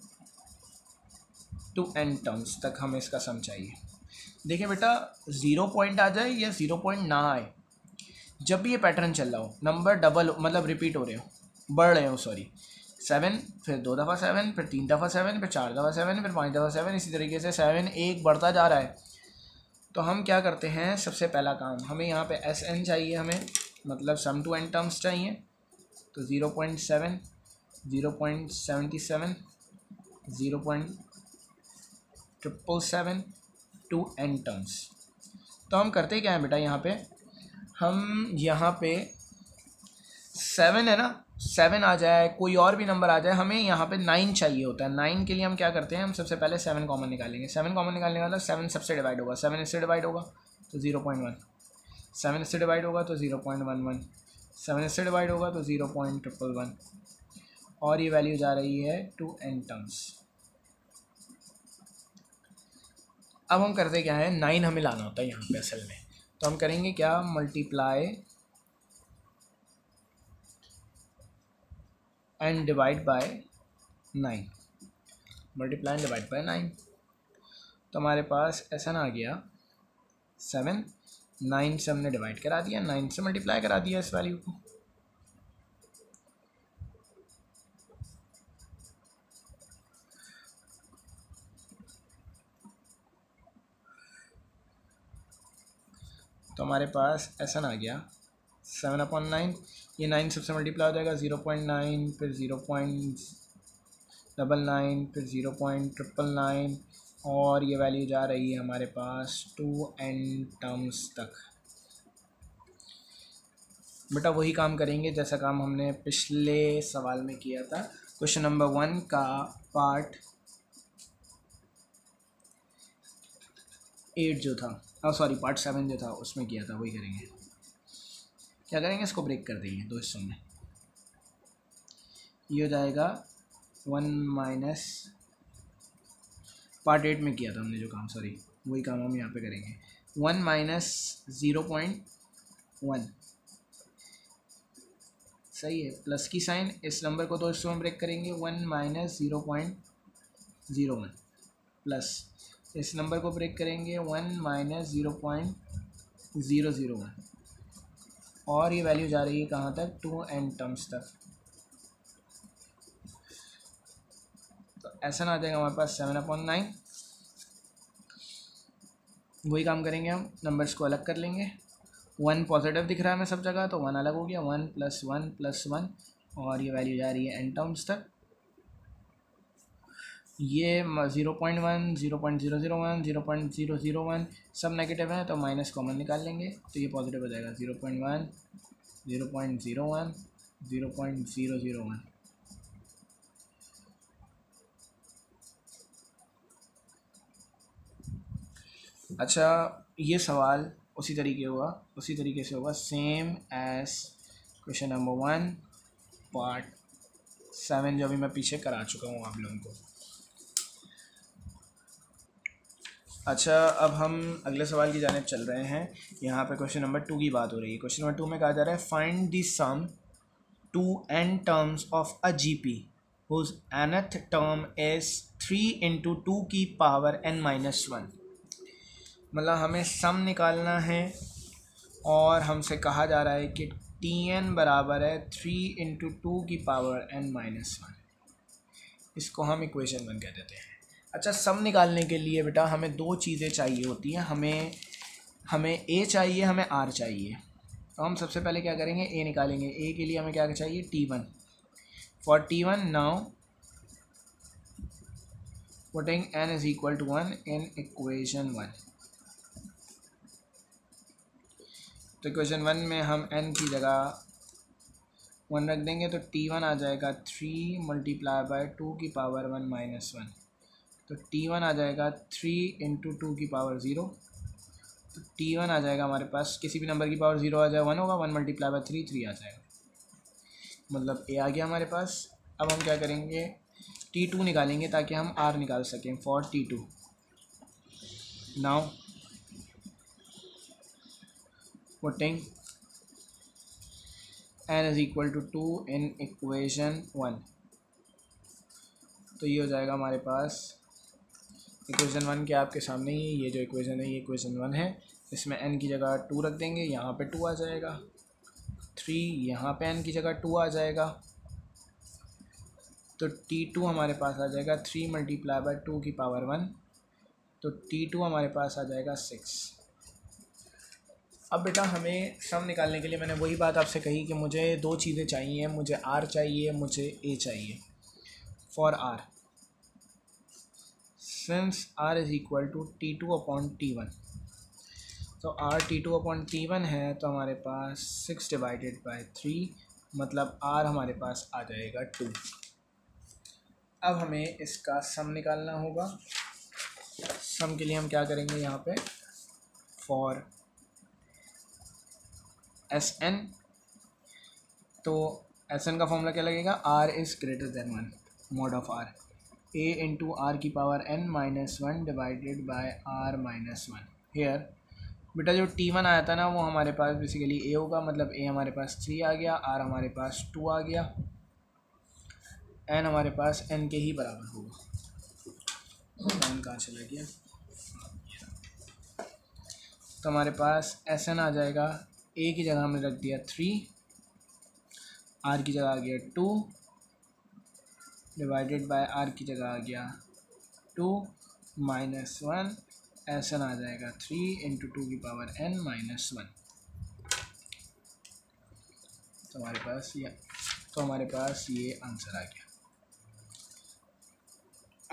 to N terms तक हमें इसका सम चाहिए। देखिए बेटा, ज़ीरो पॉइंट आ जाए या ज़ीरो पॉइंट ना आए, जब भी ये पैटर्न चल रहा हो, नंबर डबल मतलब रिपीट हो रहे हो, बढ़ रहे हो, सॉरी, सेवन फिर दो दफ़ा सेवन फिर तीन दफ़ा सेवन फिर चार दफ़ा सेवन फिर पाँच दफ़ा सेवन, इसी तरीके से सेवन एक बढ़ता जा रहा है। तो हम क्या करते हैं, सबसे पहला काम, हमें यहाँ पे एस एन चाहिए, हमें मतलब सम टू एन टर्म्स चाहिए। तो zero point seven zero point seventy seven zero point triple seven to N terms. तो हम करते क्या हैं बेटा, यहाँ पे हम यहाँ पे सेवन है ना, सेवन आ जाए, कोई और भी नंबर आ जाए, हमें यहाँ पे नाइन चाहिए होता है। नाइन के लिए हम क्या करते हैं, हम सबसे पहले सेवन कॉमन निकालेंगे। सेवन कॉमन निकालने वाला, सेवन सबसे डिवाइड होगा, सेवन इससे डिवाइड होगा तो ज़ीरो पॉइंट वन, सेवन इससे डिवाइड होगा तो zero point one one, seven इससे डिवाइड होगा तो ज़ीरो पॉइंट ट्रिपल वन, और ये वैल्यू जा रही है टू एन टर्म्स। अब हम करते क्या है, नाइन हमें लाना होता है यहाँ पे असल में। तो हम करेंगे क्या, multiply and divide by nine, multiply and divide by nine. तो हमारे पास ऐसा ना आ गया, सेवन, नाइन से हमने डिवाइड करा दिया, नाइन से मल्टीप्लाई करा दिया इस वैल्यू को। तो हमारे पास ऐसा ना आ गया, सेवन अपॉन नाइन, ये नाइन सबसे मल्टीप्लाई हो जाएगा, ज़ीरो पॉइंट नाइन फिर ज़ीरो पॉइंट डबल नाइन, फिर ज़ीरो पॉइंट ट्रिपल नाइन, और ये वैल्यू जा रही है हमारे पास टू एन टर्म्स तक। बेटा वही काम करेंगे जैसा काम हमने पिछले सवाल में किया था। क्वेश्चन नंबर वन का पार्ट एट जो था, और सॉरी पार्ट सेवन जो था उसमें किया था, वही करेंगे। क्या करेंगे, इसको ब्रेक कर देंगे दो हिस्सों में। ये हो जाएगा वन माइनस, पार्ट एट में किया था हमने जो काम, सॉरी वही काम हम यहाँ पे करेंगे। One minus zero point one, सही है, प्लस की साइन, इस नंबर को दो हिस्सों में ब्रेक करेंगे। One minus zero point zero one plus इस नंबर को ब्रेक करेंगे one minus zero point zero zero one, और ये वैल्यू जा रही है कहाँ तक, टू एन टर्म्स तक। तो ऐसा ना आ जाएगा हमारे पास सेवन अपॉन नाइन। वही काम करेंगे, हम नंबर्स को अलग कर लेंगे। वन पॉजिटिव दिख रहा है हमें सब जगह, तो वन अलग हो गया, one plus one plus one, और ये वैल्यू जा रही है एन टर्म्स तक। ये zero point one, zero point zero zero one, zero point zero zero one सब नेगेटिव है, तो माइनस कॉमन निकाल लेंगे, तो ये पॉजिटिव हो जाएगा। Zero point one, zero point zero one, zero point zero zero one. अच्छा, ये सवाल उसी तरीके होगा, उसी तरीके से होगा same as question number one part seven, जो अभी मैं पीछे करा चुका हूँ आप लोगों को। अच्छा, अब हम अगले सवाल की जानिब चल रहे हैं। यहाँ पे क्वेश्चन नंबर टू की बात हो रही है। क्वेश्चन नंबर टू में कहा जा रहा है find the sum to N terms of a GP whose nth term is three into two की पावर एन माइनस वन। मतलब हमें सम निकालना है और हमसे कहा जा रहा है कि टी एन बराबर है थ्री इंटू टू की पावर एन माइनस वन। इसको हम इक्वेशन वन कह देते हैं। अच्छा, सम निकालने के लिए बेटा हमें दो चीज़ें चाहिए होती हैं। हमें हमें ए चाहिए, हमें आर चाहिए। तो हम सबसे पहले क्या करेंगे, ए निकालेंगे। ए के लिए हमें क्या चाहिए, t one. For t one now putting n is equal to one in equation one. तो इक्वेशन वन में हम एन की जगह वन रख देंगे, तो टी वन आ जाएगा थ्री मल्टीप्लाई बाय टू की पावर वन माइनस वन। तो टी वन आ जाएगा थ्री इंटू टू की पावर ज़ीरो। तो टी वन आ जाएगा हमारे पास, किसी भी नंबर की पावर ज़ीरो आ जाए वन होगा, one multiply by three, three आ जाएगा, मतलब ए आ गया हमारे पास। अब हम क्या करेंगे, टी टू निकालेंगे ताकि हम आर निकाल सकें। For t two now putting n is equal to two in equation one. तो ये हो जाएगा हमारे पास इक्वेशन वन के आपके सामने ही, ये जो इक्वेशन है ये इक्वेशन वन है। इसमें एन की जगह टू रख देंगे, यहाँ पे टू आ जाएगा, थ्री यहाँ पे एन की जगह टू आ जाएगा। तो टी टू हमारे पास आ जाएगा थ्री मल्टीप्लाई बाय टू की पावर वन। तो टी टू हमारे पास आ जाएगा सिक्स। अब बेटा हमें सम निकालने के लिए मैंने वही बात आपसे कही कि मुझे दो चीज़ें चाहिए, मुझे आर चाहिए, मुझे ए चाहिए। For r, since r is equal to t two upon t one, तो r t two upon t one है, तो हमारे पास सिक्स डिवाइडेड बाय थ्री, मतलब आर हमारे पास आ जाएगा टू। अब हमें इसका सम निकालना होगा। सम के लिए हम क्या करेंगे, यहाँ पे फॉर एस एन, तो एस एन का फॉर्मूला क्या लगेगा, r is greater than one, mod of r, a into r की power n minus one divided by r minus one. Here बेटा जो टी वन आया था ना, वो हमारे पास बेसिकली ए होगा, मतलब ए हमारे पास थ्री आ गया, आर हमारे पास टू आ गया, एन हमारे पास एन के ही बराबर होगा। एन कहाँ चला गया, तो हमारे पास एस एन आ जाएगा, ए की जगह हमने रख दिया थ्री, आर की जगह आ गया टू, डिवाइडेड बाय आर की जगह आ गया two minus one, s n आ जाएगा थ्री इंटू टू की पावर एन माइनस वन। तो हमारे पास ये तो हमारे पास ये आंसर आ गया।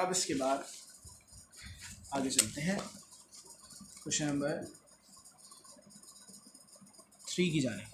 अब इसके बाद आगे चलते हैं क्वेश्चन नंबर थ्री की जाने।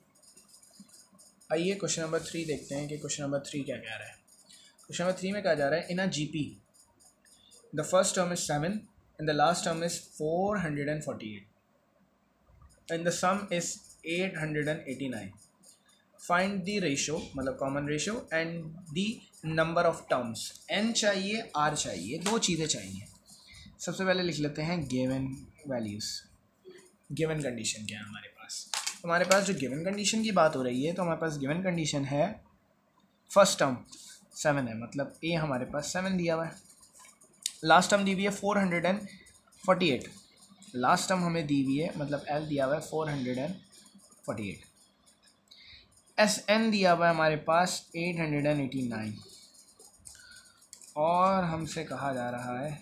आइए क्वेश्चन नंबर थ्री देखते हैं कि क्वेश्चन नंबर थ्री क्या कह रहा है। क्वेश्चन नंबर थ्री में कहा जा रहा है, in a GP the first term is seven and the last term is four hundred and forty eight and the sum is eight hundred and eighty nine. Find the ratio, मतलब common ratio, and the number of terms. N चाहिए, आर चाहिए, दो चीज़ें चाहिए। सबसे पहले लिख लेते हैं गिवन वैल्यूज़। गिवन कंडीशन क्या है हमारे पास? हमारे पास जो गिवन कंडीशन की बात हो रही है, तो हमारे पास गिवन कंडीशन है फर्स्ट टर्म सेवन है, मतलब ए हमारे पास सेवन दिया हुआ है। लास्ट टर्म दी हुई है four hundred and forty eight. Last term हमें दी हुई है, मतलब एल दिया हुआ है four hundred and forty eight. S n दिया हुआ है हमारे पास eight hundred and eighty nine. और हमसे कहा जा रहा है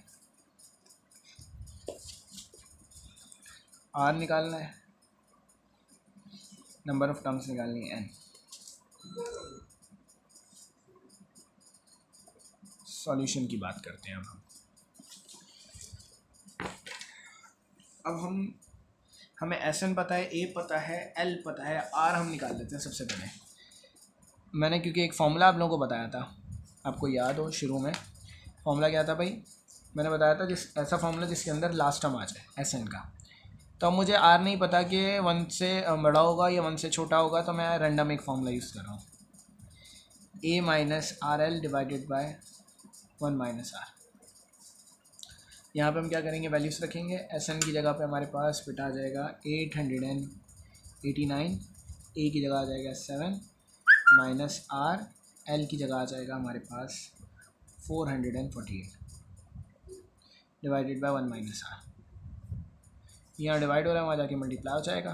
आर निकालना है, नंबर ऑफ टर्म्स निकालनी है एन। सॉल्यूशन की बात करते हैं अब हम अब हम हमें एस एन पता है, ए पता है, एल पता है, आर हम निकाल लेते हैं। सबसे पहले मैंने क्योंकि एक फॉर्मूला आप लोगों को बताया था, आपको याद हो शुरू में फॉर्मूला क्या था भाई? मैंने बताया था जिस ऐसा फॉर्मूला जिसके अंदर लास्ट टर्म आ जाए एस एन का। तो अब मुझे आर नहीं पता कि वन से बड़ा होगा या वन से छोटा होगा, तो मैं रैंडम एक फॉर्मूला यूज़ कर रहा हूँ, a minus r l divided by one minus r. यहाँ पे हम क्या करेंगे, वैल्यूज़ रखेंगे। एस एन की जगह पे हमारे पास बेटा आ जाएगा eight hundred and eighty nine, a की जगह आ जाएगा सेवन, माइनस आर, एल की जगह आ जाएगा हमारे पास four hundred and forty eight divided by one minus r. यहाँ डिवाइड हो रहा है, वहाँ जाके मल्टीप्लाई हो जाएगा।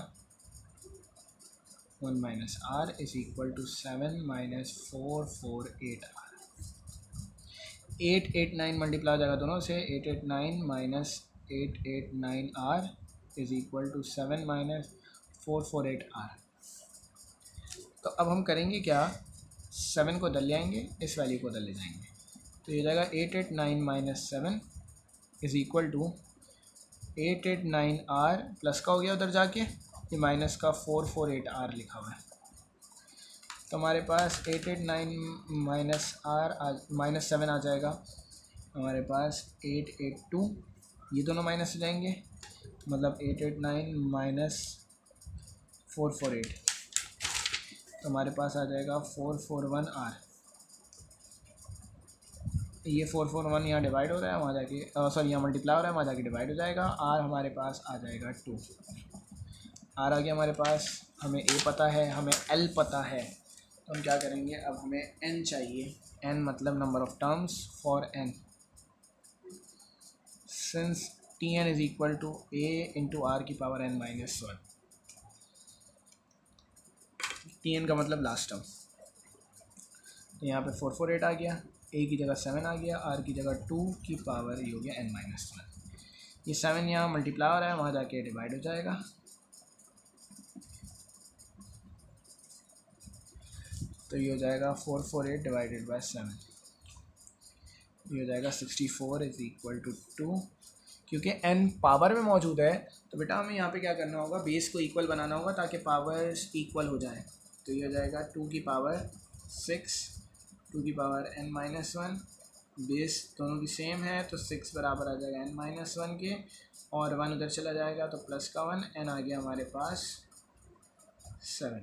One minus r is equal to seven minus four four eight r. Eight eight nine multiply हो जाएगा दोनों से, eight eight nine minus eight eight nine r is equal to seven minus four four eight r. तो अब हम करेंगे क्या, सेवन को दल ले आएंगे, इस वैल्यू को दल ले जाएंगे, तो ये जाएगा eight eight nine minus seven is equal to eight eight nine r plus का हो गया उधर जाके, ये माइनस का फोर फोर एट आर लिखा हुआ है। तो हमारे पास eight eight nine minus r minus seven आ जाएगा हमारे पास एट एट टू, ये दोनों माइनस हो जाएंगे, मतलब eight eight nine minus four four eight, तो हमारे पास आ जाएगा फोर फोर वन आर। ये फोर फोर वन यहाँ डिवाइड हो रहा है, वहाँ जाके सॉरी यहाँ मल्टीप्लाई हो रहा है, वहाँ जाके डिवाइड हो जाएगा। आर हमारे पास आ जाएगा टू। आर आ गया हमारे पास, हमें ए पता है, हमें एल पता है, तो हम क्या करेंगे, अब हमें एन चाहिए। एन मतलब number of terms for n, since t n is equal to a into r की power n minus one. T n का मतलब लास्ट टर्म, तो यहाँ पे फोर फोर एट आ गया, ए की जगह सेवन आ गया, आर की जगह टू की पावर ये हो गया एन माइनस वन। ये सेवन यहाँ मल्टीप्लाई हो रहा है, वहाँ जाके डिवाइड हो जाएगा। तो ये हो जाएगा four four eight divided by seven, ये हो जाएगा sixty four is equal to two. क्योंकि एन पावर में मौजूद है, तो बेटा हमें यहाँ पे क्या करना होगा, बेस को इक्वल बनाना होगा ताकि पावर्स इक्वल हो जाए। तो ये हो जाएगा टू की पावर सिक्स, टू की power n minus one, base दोनों की सेम है, तो सिक्स बराबर आ जाएगा एन माइनस वन के, और वन उधर चला जाएगा तो प्लस का वन, एन आ गया हमारे पास सेवन।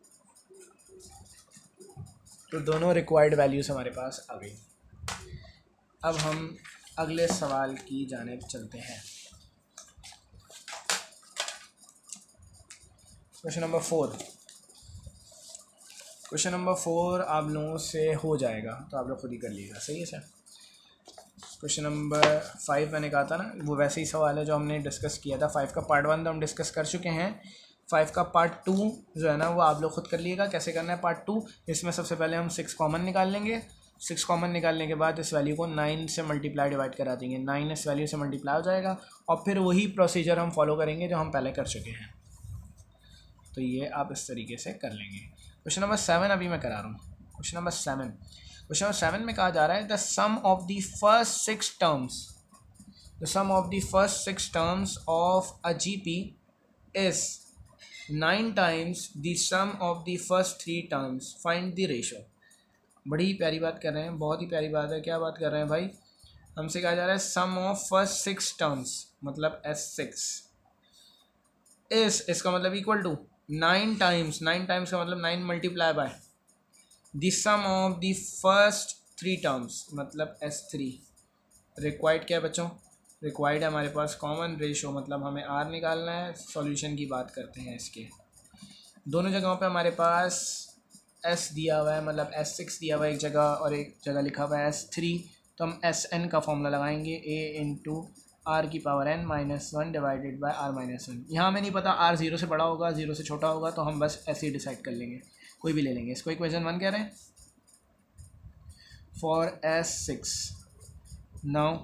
तो दोनों रिक्वायर्ड वैल्यूज़ हमारे पास आ गई। अब हम अगले सवाल की जानिब चलते हैं। Question number four question number four आप लोगों से हो जाएगा, तो आप लोग खुद ही कर लीजिएगा, सही है सर। क्वेश्चन नंबर फाइव मैंने कहा था ना, वो वैसे ही सवाल है जो हमने डिस्कस किया था। फाइव का पार्ट वन तो हम डिस्कस कर चुके हैं, फाइव का पार्ट टू जो है ना वो आप लोग खुद कर लीजिएगा। कैसे करना है पार्ट टू, इसमें सबसे पहले हम सिक्स कॉमन निकाल लेंगे। सिक्स कॉमन निकालने के बाद इस वैल्यू को नाइन से मल्टीप्लाई डिवाइड करा देंगे, नाइन इस वैल्यू से मल्टीप्लाई हो जाएगा, और फिर वही प्रोसीजर हम फॉलो करेंगे जो हम पहले कर चुके हैं। तो ये आप इस तरीके से कर लेंगे। क्वेश्चन नंबर सेवन अभी मैं करा रहा हूँ। Question number seven question number seven में कहा जा रहा है the sum of the first six terms the sum of the first six terms of a GP is nine times the sum of the first three terms, find the ratio. बड़ी प्यारी बात कर रहे हैं, बहुत ही प्यारी बात है। क्या बात कर रहे हैं भाई? हमसे कहा जा रहा है sum of first six terms मतलब एस सिक्स इस इसका मतलब equal to nine times, nine times का मतलब nine multiply by the sum of the first three terms मतलब एस थ्री। रिक्वायर्ड क्या है बच्चों? रिक्वायर्ड है हमारे पास कॉमन रेशो, मतलब हमें आर निकालना है। सॉल्यूशन की बात करते हैं इसके। दोनों जगहों पे हमारे पास एस दिया हुआ है, मतलब एस सिक्स दिया हुआ है एक जगह और एक जगह लिखा हुआ है एस थ्री। तो हम एस एन का फॉर्मूला लगाएंगे ए इंटू आर की power n minus one divided by r minus one. यहाँ हमें नहीं पता आर जीरो से बड़ा होगा ज़ीरो से छोटा होगा, तो हम बस ऐसे ही डिसाइड कर लेंगे, कोई भी ले लेंगे। इसको इक्वेशन वन कह रहे हैं for s six. Now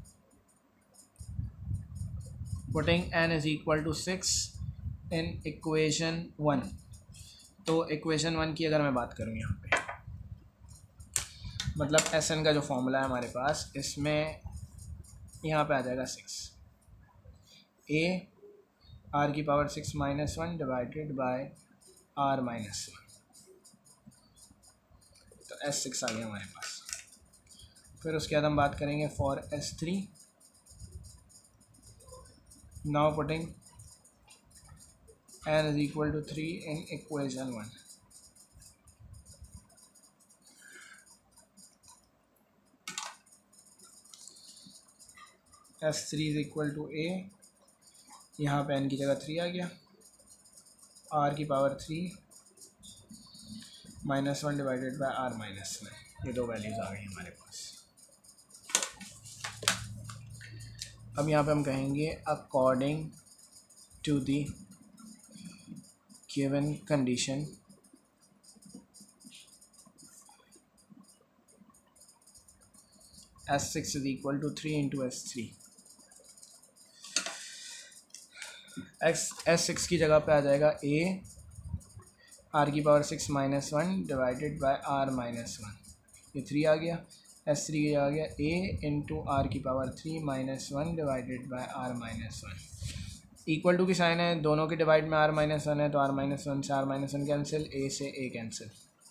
putting n is equal to six in equation one. तो इक्वेशन वन की अगर मैं बात करूँ यहाँ पे, मतलब एस एन का जो फॉर्मूला है हमारे पास, इसमें यहाँ पे आ जाएगा सिक्स ए आर की power six minus one divided by r minus one. तो एस सिक्स आ गया हमारे पास। फिर उसके बाद हम बात करेंगे for s three. Now putting n is equal to three in equation one. S three is equal to a, यहाँ पे n की जगह थ्री आ गया, r की power three minus one divided by r minus one. ये दो वैल्यूज़ आ गई हमारे पास। अब यहाँ पे हम कहेंगे according to the given condition s six is equal to three into s three. एक्स एस सिक्स की जगह पे आ जाएगा a आर की power six minus one divided by r minus one. ये थ्री आ गया। एस थ्री की जगह आ गया a इंटू आर की power three minus one divided by r minus one. Equal to की साइन है, दोनों के डिवाइड में आर माइनस वन है, तो आर माइनस वन से r minus one cancel, a से ए कैंसिल।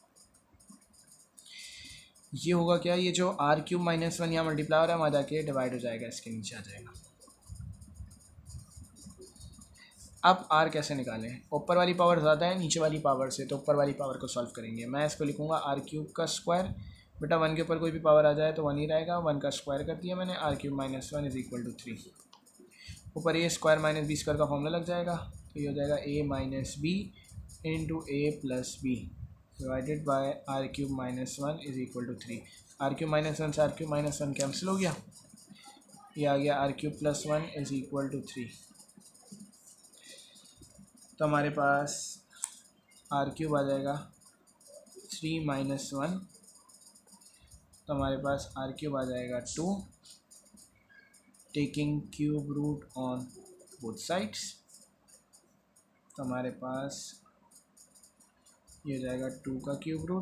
ये होगा क्या? ये जो आर क्यूब माइनस वन यहाँ मल्टीप्लाई हो रहा है वहाँ जाके डिवाइड हो जाएगा, इसके नीचे आ जाएगा। अब आर कैसे निकालें? ऊपर वाली पावर ज़्यादा है नीचे वाली पावर से, तो ऊपर वाली पावर को सॉल्व करेंगे। मैं इसको लिखूँगा आर क्यूब का स्क्वायर। बेटा वन के ऊपर कोई भी पावर आ जाए तो वन ही रहेगा, वन का स्क्वायर कर दिया मैंने। R cube minus one is equal to three. ऊपर a square minus B square का फॉर्मूला लग जाएगा, तो ये हो जाएगा a minus B into a plus b divided by r cube minus one is equal to three. R cube minus one से r cube minus one cancel हो गया, ये आ गया r cube plus one is equal to three. तो हमारे पास आर क्यूब आ जाएगा थ्री माइनस वन, तो हमारे पास आर क्यूब आ जाएगा two, taking cube root on both sides. तो हमारे पास ये हो जाएगा टू का क्यूब रूट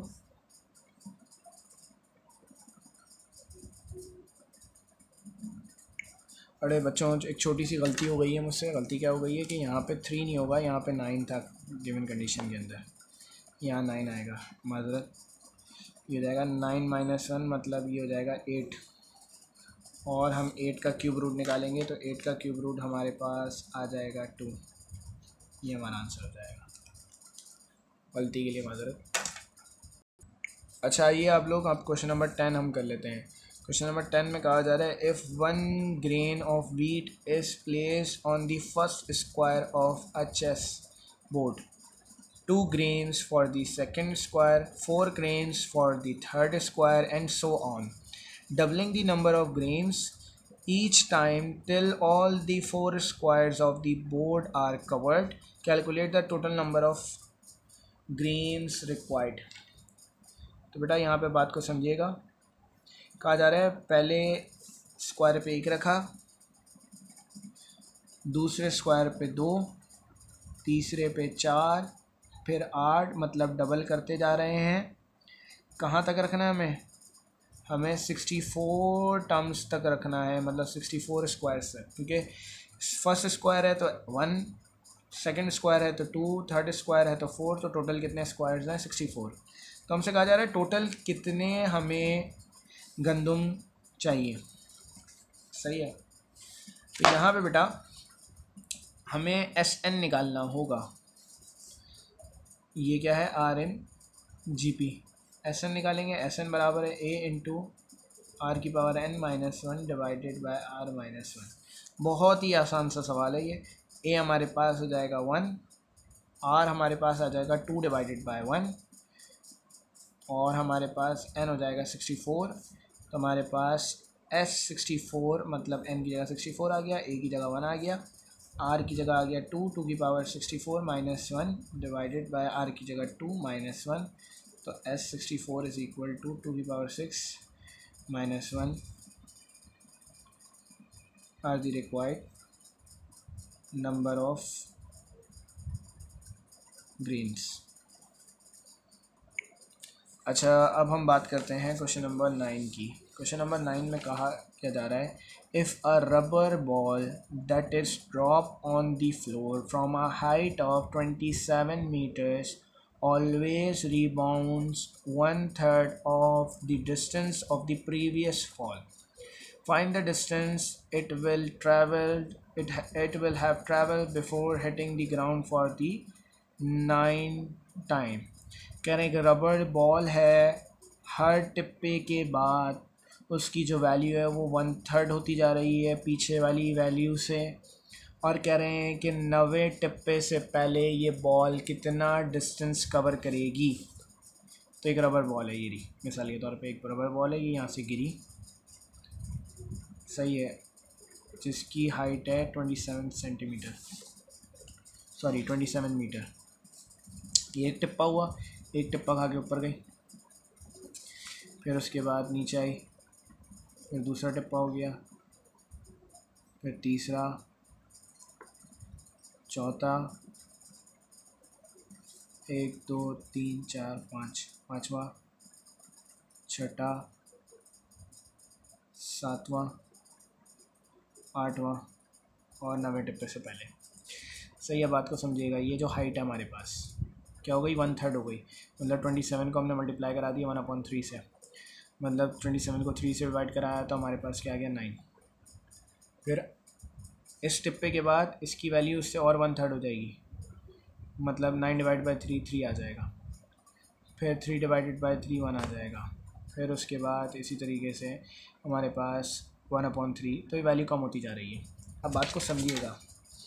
अरे बच्चों एक छोटी सी गलती हो गई है मुझसे। गलती क्या हो गई है कि यहाँ पे थ्री नहीं होगा, यहाँ पे नाइन था गिवन कंडीशन के अंदर, यहाँ नाइन आएगा, माजरत। ये हो जाएगा नाइन माइनस वन, मतलब ये हो जाएगा एट, और हम एट का क्यूब रूट निकालेंगे तो एट का क्यूब रूट हमारे पास आ जाएगा टू। ये हमारा आंसर हो जाएगा। गलती के लिए माजरत। अच्छा आइए आप लोग, आप क्वेश्चन नंबर टेन हम कर लेते हैं। क्वेश्चन नंबर टेन में कहा जा रहा है if one grain of wheat is placed on the first square of a chessboard, two grains for the second square, four grains for the third square, and so on, doubling the number of grains each time till all the four squares of the board are covered. Calculate the total number of grains required. तो बेटा यहाँ पे बात को समझिएगा। कहा जा रहा है पहले स्क्वायर पे एक रखा, दूसरे स्क्वायर पे दो, तीसरे पे चार, फिर आठ, मतलब डबल करते जा रहे हैं। कहाँ तक रखना है हमें? हमें सिक्सटी फोर टर्म्स तक रखना है, मतलब सिक्सटी फोर स्क्वायर्स है, क्योंकि फर्स्ट स्क्वायर है तो वन, सेकंड स्क्वायर है तो टू, थर्ड स्क्वायर है तो फोर, तो टोटल कितने स्क्वायर्स हैं? Sixty four. तो हमसे कहा जा रहा है टोटल कितने हमें गंदम चाहिए। सही है। तो यहाँ पे बेटा हमें एस एन निकालना होगा। ये क्या है? Are in G P. S n निकालेंगे, एस एन बराबर है ए इंटू आर की power n minus one divided by r minus one. बहुत ही आसान सा सवाल है ये। ए हमारे पास हो जाएगा वन, आर हमारे पास आ जाएगा टू डिवाइडेड बाय वन, और हमारे पास एन हो जाएगा सिक्सटी फोर। तो हमारे पास एस सिक्सटी फोर मतलब एन की जगह सिक्सटी फोर आ गया, ए की जगह वन आ गया, आर की जगह आ गया टू, टू की power sixty four minus one divided by r की जगह टू माइनस वन। तो s sixty four is equal to two की power six minus one are the required number of grains. अच्छा, अब हम बात करते हैं क्वेश्चन नंबर नाइन की। क्वेश्चन नंबर नाइन में कहा क्या जा रहा है, if a rubber ball that is drop on the floor from a height of twenty seven metres always rebounds one third of the distance of the previous fall, find the distance it will travel it it will have traveled before hitting the ground for the nine time। कह रहे हैं कि रबर बॉल है, हर टिप्पे के बाद उसकी जो वैल्यू है वो वन थर्ड होती जा रही है पीछे वाली वैल्यू से, और कह रहे हैं कि नवे टिप्पे से पहले ये बॉल कितना डिस्टेंस कवर करेगी। तो एक रबर बॉल है, ये रही मिसाल के तौर पे एक रबर बॉल है, ये यहाँ से गिरी, सही है, जिसकी हाइट है twenty seven centimetre, sorry twenty seven metre. ये एक टिप्पा हुआ, एक टिप्पा खा के ऊपर गई, फिर उसके बाद नीचे आई, फिर दूसरा टिप्पा हो गया, फिर तीसरा, चौथा, एक दो तीन चार पाँच, पाँचवा, छठा, सातवां, आठवां और नवे टिप्पे से पहले। सही है, बात को समझिएगा। ये जो हाइट है हमारे पास क्या हो गई? वन थर्ड हो गई, मतलब ट्वेंटी सेवन को हमने मल्टीप्लाई करा दिया वन अपॉन थ्री से, मतलब ट्वेंटी सेवन को थ्री से डिवाइड कराया तो हमारे पास क्या आ गया? नाइन। फिर इस टिप्पे के बाद इसकी वैल्यू उससे और वन थर्ड हो जाएगी, मतलब nine divide by three three आ जाएगा, फिर three divided by three one आ जाएगा, फिर उसके बाद इसी तरीके से हमारे पास वन अपॉन थ्री। तो ये वैल्यू कम होती जा रही है। अब बात को समझिएगा,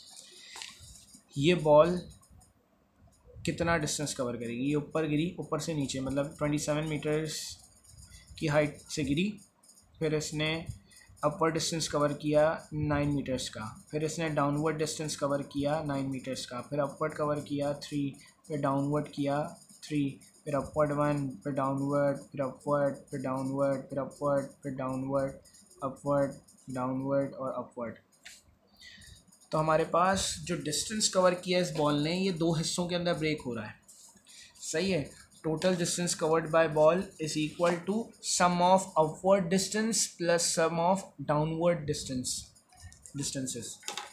ये बॉल कितना डिस्टेंस कवर करेगी? ये ऊपर गिरी, ऊपर से नीचे, मतलब ट्वेंटी सेवन मीटर्स की हाइट से गिरी, फिर इसने अपवर्ड डिस्टेंस कवर किया नाइन मीटर्स का, फिर इसने डाउनवर्ड डिस्टेंस कवर किया नाइन मीटर्स का, फिर अपवर्ड कवर किया थ्री, फिर डाउनवर्ड किया थ्री, फिर अपवर्ड वन, फिर डाउनवर्ड, फिर अपवर्ड, फिर डाउनवर्ड, फिर अपवर्ड, फिर डाउनवर्ड, अपवर्ड, डाउनवर्ड और अपवर्ड। तो हमारे पास जो डिस्टेंस कवर किया इस बॉल ने, ये दो हिस्सों के अंदर ब्रेक हो रहा है। सही है। Total distance covered by ball is equal to sum of upward distance plus sum of downward distance distances.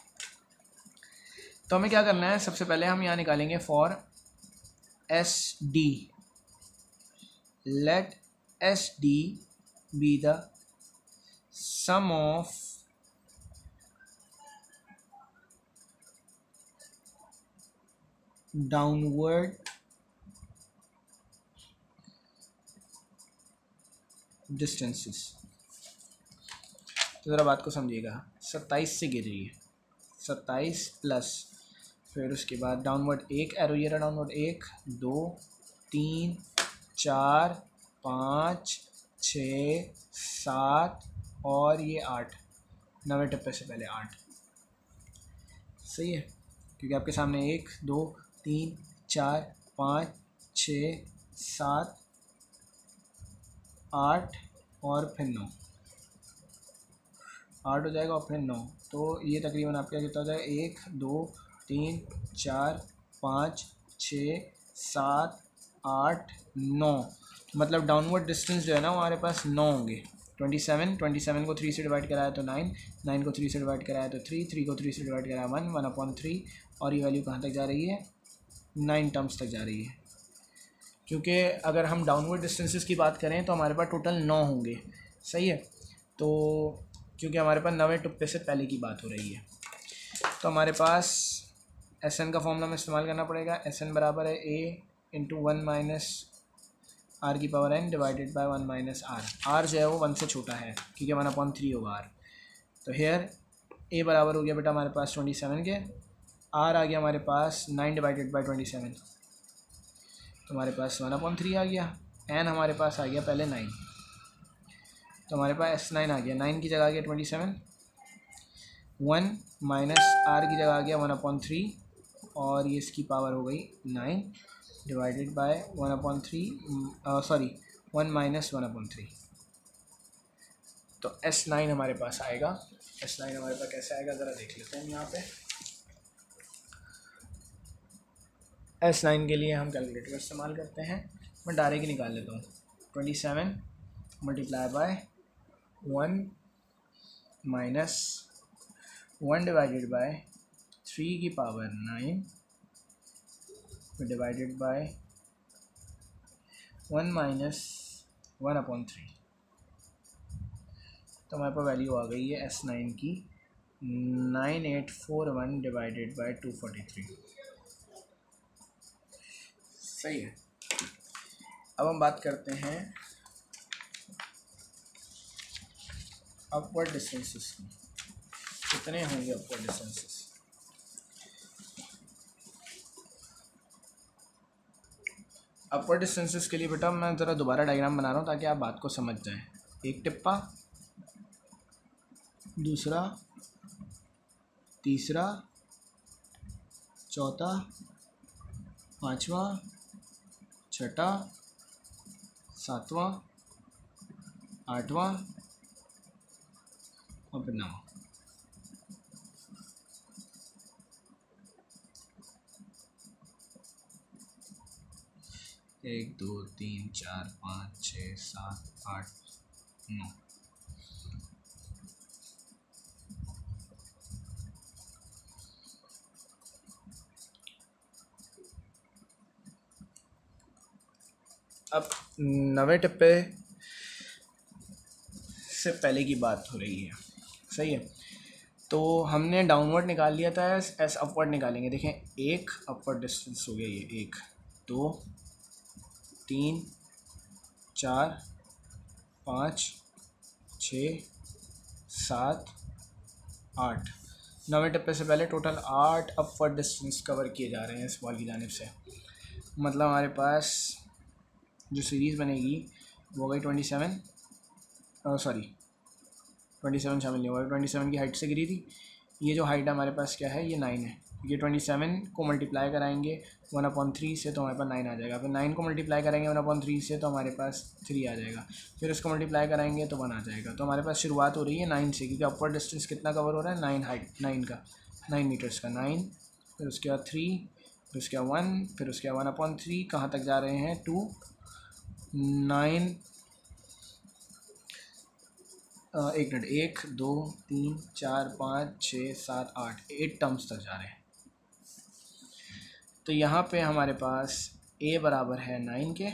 तो हमें क्या करना है, सबसे पहले हम यहाँ निकालेंगे for s d, let s d be the sum of downward distances। तो ज़रा बात को समझिएगा, सत्ताईस से गिर रही है, सत्ताईस प्लस फिर उसके बाद डाउनवर्ड एक एरो, ये रहा डाउनवर्ड, एक दो तीन चार पाँच छः सात और ये आठ, नवे टिप्पे से पहले आठ। सही है, क्योंकि आपके सामने एक दो तीन चार पाँच छः सात आठ और फिर नौ, आठ हो जाएगा और फिर नौ। तो ये तकरीबन आपका कितना हो जाएगा? एक दो तीन चार पाँच छः सात आठ नौ, मतलब डाउनवर्ड डिस्टेंस जो है ना हमारे पास नौ होंगे। ट्वेंटी सेवन ट्वेंटी सेवन को थ्री से डिवाइड कराया तो नाइन, नाइन को थ्री से डिवाइड कराया तो थ्री, थ्री को थ्री से डिवाइड कराया वन, वन अपॉन थ्री, और ये वैल्यू कहाँ तक जा रही है, नाइन टर्म्स तक जा रही है। क्योंकि अगर हम डाउनवर्ड डिस्टेंसेस की बात करें तो हमारे पास टोटल नौ होंगे, सही है। तो क्योंकि हमारे पास नवे टुप्पे से पहले की बात हो रही है, तो हमारे पास एस एन का फॉर्मूला में इस्तेमाल करना पड़ेगा। एस एन बराबर है ए इंटू वन माइनस आर की power N divided by one minus R. R जो है वो वन से छोटा है क्योंकि वन अपॉन थ्री होगा आर। तो हेयर ए बराबर हो गया बेटा हमारे पास ट्वेंटी सेवन के, आर आ गया हमारे पास nine divided by twenty seven, तो हमारे पास वन अपॉन थ्री आ गया। एन हमारे पास आ गया पहले नाइन, तो हमारे पास एस नाइन आ गया। नाइन की जगह आ गया twenty seven, one minus are की जगह आ गया वन अपॉन थ्री, और ये इसकी पावर हो गई nine divided by one upon three, sorry one minus one upon three. तो एस नाइन हमारे पास आएगा। एस नाइन हमारे पास कैसे आएगा ज़रा देख लेते हैं यहाँ पे। एस नाइन के लिए हम कैलकुलेटर का इस्तेमाल करते हैं। मैं डायरेक्ट ही निकाल लेता हूँ। Twenty seven multiply by one minus one divided by three की power nine divided by one minus one upon three. तो हमारे पास वैल्यू आ गई है एस नाइन की nine eight four one divided by two forty three. सही है। अब हम बात करते हैं अपवर्ड डिस्टेंसेस की। कितने होंगे अपवर्ड डिस्टेंसेस? अपवर्ड डिस्टेंसेस के लिए बेटा मैं ज़रा दोबारा डायग्राम बना रहा हूँ ताकि आप बात को समझ जाएं। एक टिप्पा, दूसरा, तीसरा, चौथा, पांचवा, छठा, सातवां, आठवां और फिर नवा। एक दो तीन चार पाँच छः सात आठ नौ। अब नवे टिप्पे से पहले की बात हो रही है, सही है। तो हमने डाउनवर्ड निकाल लिया था, एस एस अपवर्ड निकालेंगे। देखें एक अपवर्ड डिस्टेंस हो गया, ये एक, दो, तीन, चार, पाँच, छः, सात, आठ। नवे टिप्पे से पहले टोटल आठ अपवर्ड डिस्टेंस कवर किए जा रहे हैं इस बॉल की जानिब से। मतलब हमारे पास जो सीरीज़ बनेगी वो गई twenty seven, sorry twenty seven शामिल नहीं होगा, ट्वेंटी सेवन की हाइट से गिरी थी। ये जो हाइट है हमारे पास क्या है, ये नाइन है। ये ट्वेंटी सेवन को मल्टीप्लाई कराएंगे वन अपॉन थ्री से तो हमारे पास नाइन आ जाएगा। फिर नाइन को मल्टीप्लाई करेंगे वन अपॉन थ्री से तो हमारे पास थ्री आ जाएगा। फिर इसको मल्टीप्लाई कराएंगे तो वन आ जाएगा। तो हमारे पास शुरुआत हो रही है नाइन से, क्योंकि अपवर्ड डिस्टेंस कितना कवर हो रहा है, नाइन हाइट, नाइन का, नाइन मीटर्स का, नाइन, फिर उसके बाद थ्री, फिर उसके बाद वन, फिर उसके बाद वन अपॉन थ्री, कहाँ तक जा रहे हैं, टू, नाइन, एक मिनट, एक दो तीन चार पाँच छः सात आठ, एट टर्म्स तक जा रहे हैं। तो यहाँ पे हमारे पास a बराबर है नाइन के,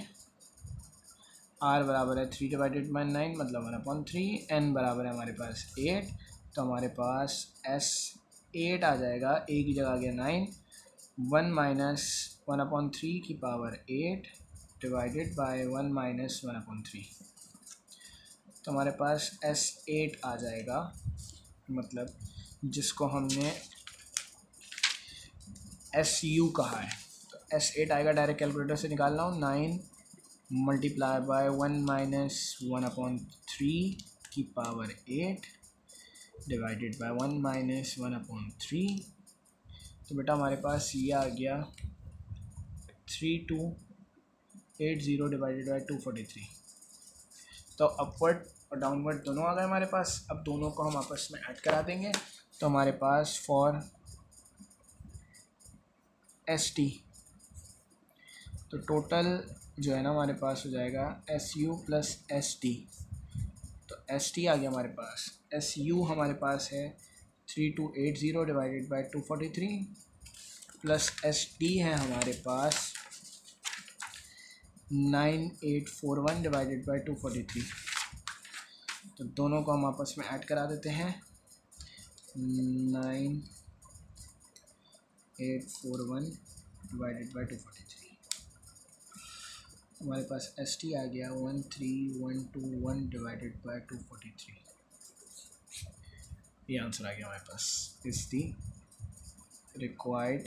r बराबर है थ्री डिवाइडेड बाई नाइन मतलब वन अपॉन थ्री, n बराबर है हमारे पास एट। तो हमारे पास s एट आ जाएगा, a की जगह आ गया nine, one minus one upon three की power eight divided by one minus one upon three. तो हमारे पास एस एट आ जाएगा, मतलब जिसको हमने एस यू कहा है। तो एस एट आएगा, डायरेक्ट कैलकुलेटर से निकाल रहा हूँ, nine multiply by one minus one upon three की power eight divided by one minus one upon three. तो बेटा हमारे पास ये आ गया three two eight zero divided by two forty three. तो अपवर्ड और डाउनवर्ड दोनों आ गए हमारे पास। अब दोनों को हम आपस में ऐड करा देंगे तो हमारे पास फॉर एस टी, तो टोटल जो है ना हमारे पास हो जाएगा S U plus S T. तो एस टी आ गया हमारे पास, एस यू हमारे पास है three two eight zero divided by two forty three plus S T है हमारे पास nine eight four one divided by two forty three. तो दोनों को हम आपस में ऐड करा देते हैं, nine eight four one divided by two forty three. हमारे पास एस टी आ गया one three one two one divided by two forty three. ये आंसर आ गया हमारे पास, इज दी रिक्वायर्ड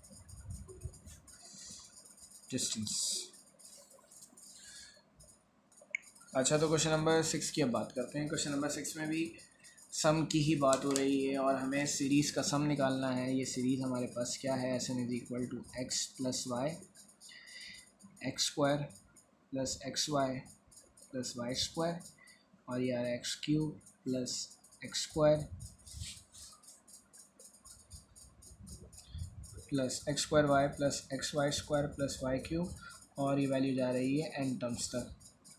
डिस्टेंस। अच्छा, तो क्वेश्चन नंबर सिक्स की अब बात करते हैं। क्वेश्चन नंबर सिक्स में भी सम की ही बात हो रही है और हमें सीरीज़ का सम निकालना है। ये सीरीज़ हमारे पास क्या है, S N is equal to X plus Y X square plus X Y plus Y square, और ये आ रहा है X cube plus X square plus X square Y plus X Y square plus Y cube, और ये वैल्यू जा रही है एन टर्म्स तक।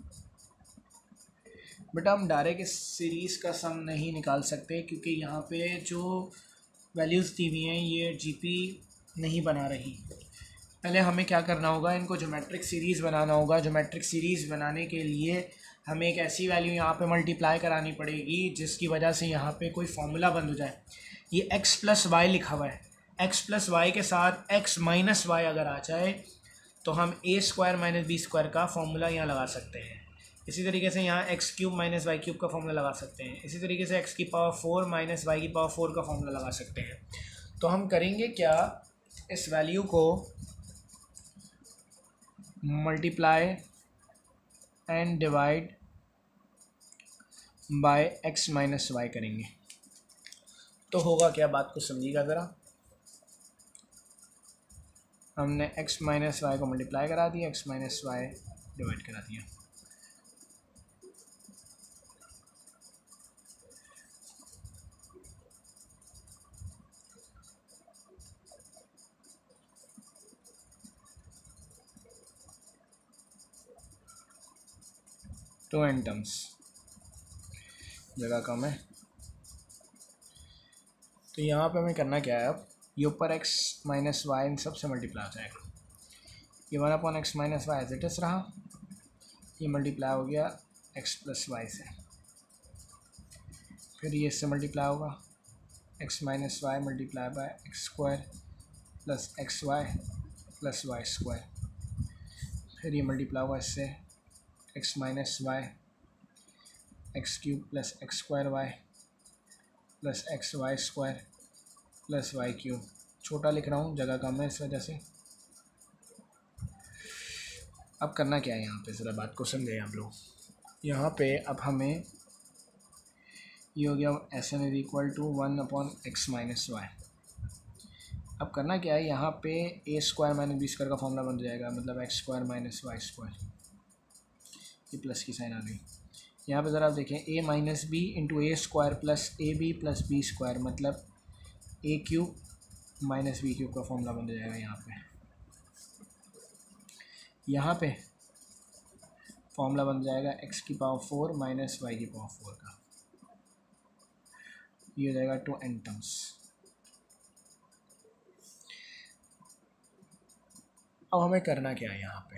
बट हम डायरेक्ट इस सीरीज़ का सम नहीं निकाल सकते क्योंकि यहाँ पे जो वैल्यूज़ दी हुई हैं ये जीपी नहीं बना रही। पहले हमें क्या करना होगा, इनको ज्योमेट्रिक सीरीज़ बनाना होगा। ज्योमेट्रिक सीरीज़ बनाने के लिए हमें एक ऐसी वैल्यू यहाँ पे मल्टीप्लाई करानी पड़ेगी जिसकी वजह से यहाँ पे कोई फार्मूला बंद हो जाए। ये x प्लस वाई लिखा हुआ है, x प्लस वाई के साथ x माइनस वाई अगर आ जाए तो हम A square minus B square का फॉर्मूला यहाँ लगा सकते हैं। इसी तरीके से यहाँ X cube minus Y cube का फॉर्मूला लगा सकते हैं। इसी तरीके से एक्स की पावर फोर माइनस वाई की पावर फोर का फॉर्मूला लगा सकते हैं। तो हम करेंगे क्या, इस वैल्यू को multiply and divide by X minus Y करेंगे। तो होगा क्या, बात को समझिएगा ज़रा। हमने x माइनस वाई को मल्टीप्लाई करा दिया, x माइनस वाई डिवाइड करा दिया। टू एन टर्म्स, जगह कम है तो यहाँ पे हमें करना क्या है, अब ये ऊपर x माइनस वाई इन सब से मल्टीप्लाई हो जाएगा। ये one upon X minus Y as it is रहा, ये मल्टीप्लाई हो गया x प्लस वाई से, फिर ये इससे मल्टीप्लाई होगा x minus Y multiply by X square plus X Y plus Y square, फिर ये मल्टीप्लाई होगा इससे x minus Y X cube plus X square Y plus X Y square plus Y cube. छोटा लिख रहा हूँ, जगह कम है इस वजह से। अब करना क्या है यहाँ पे, ज़रा बात को समझे आप लोग। यहाँ पे अब हमें ये हो गया S N is equal to one upon X minus Y. अब करना क्या है, यहाँ पे A square minus B square का फॉर्मूला बन जाएगा, मतलब X square minus Y square. ये प्लस की साइन आ गई। यहाँ पे ज़रा आप देखें, A minus B into A square plus A B plus B square, मतलब A cube minus B cube का फॉर्मूला बन जाएगा। यहाँ पे यहाँ पे फॉर्मूला बन जाएगा एक्स की पावर फोर माइनस वाई की पावर फोर का, ये हो जाएगा टू एन टर्म्स। अब हमें करना क्या है यहाँ पे,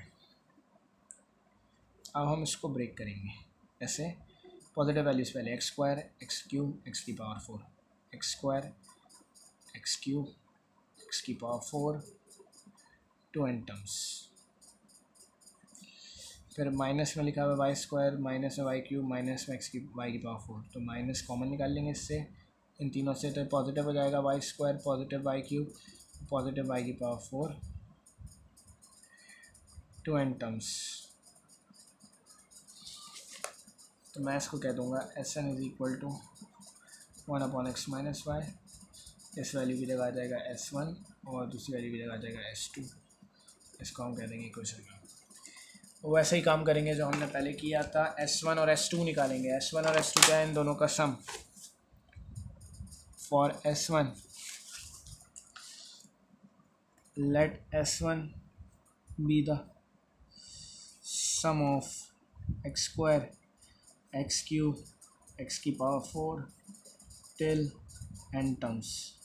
अब हम इसको ब्रेक करेंगे ऐसे, पॉजिटिव वैल्यूज़ पहले X square X cube X की power four, X square X cube X की power four to N terms, फिर माइनस में लिखा हुआ वाई स्क्वायर माइनस में वाई क्यूब माइनस में एक्स की वाई की पावर फोर, तो माइनस कॉमन निकाल लेंगे इससे, इन तीनों से, तो पॉजिटिव हो जाएगा Y square positive Y cube positive Y की power four to N terms. तो मैं इसको कह दूँगा S N is equal to one upon X minus Y. इस वैल्यू की जगह आ जाएगा एस वन और दूसरी वैल्यू की जगह आ जाएगा एस टू। इसको हम कह देंगे इक्वेशन का। वो वैसे ही काम करेंगे जो हमने पहले किया था, एस वन और एस टू निकालेंगे। एस वन और एस टू क्या है, इन दोनों का sum. For S one let S one be the sum of X square X cube X की power four till N terms.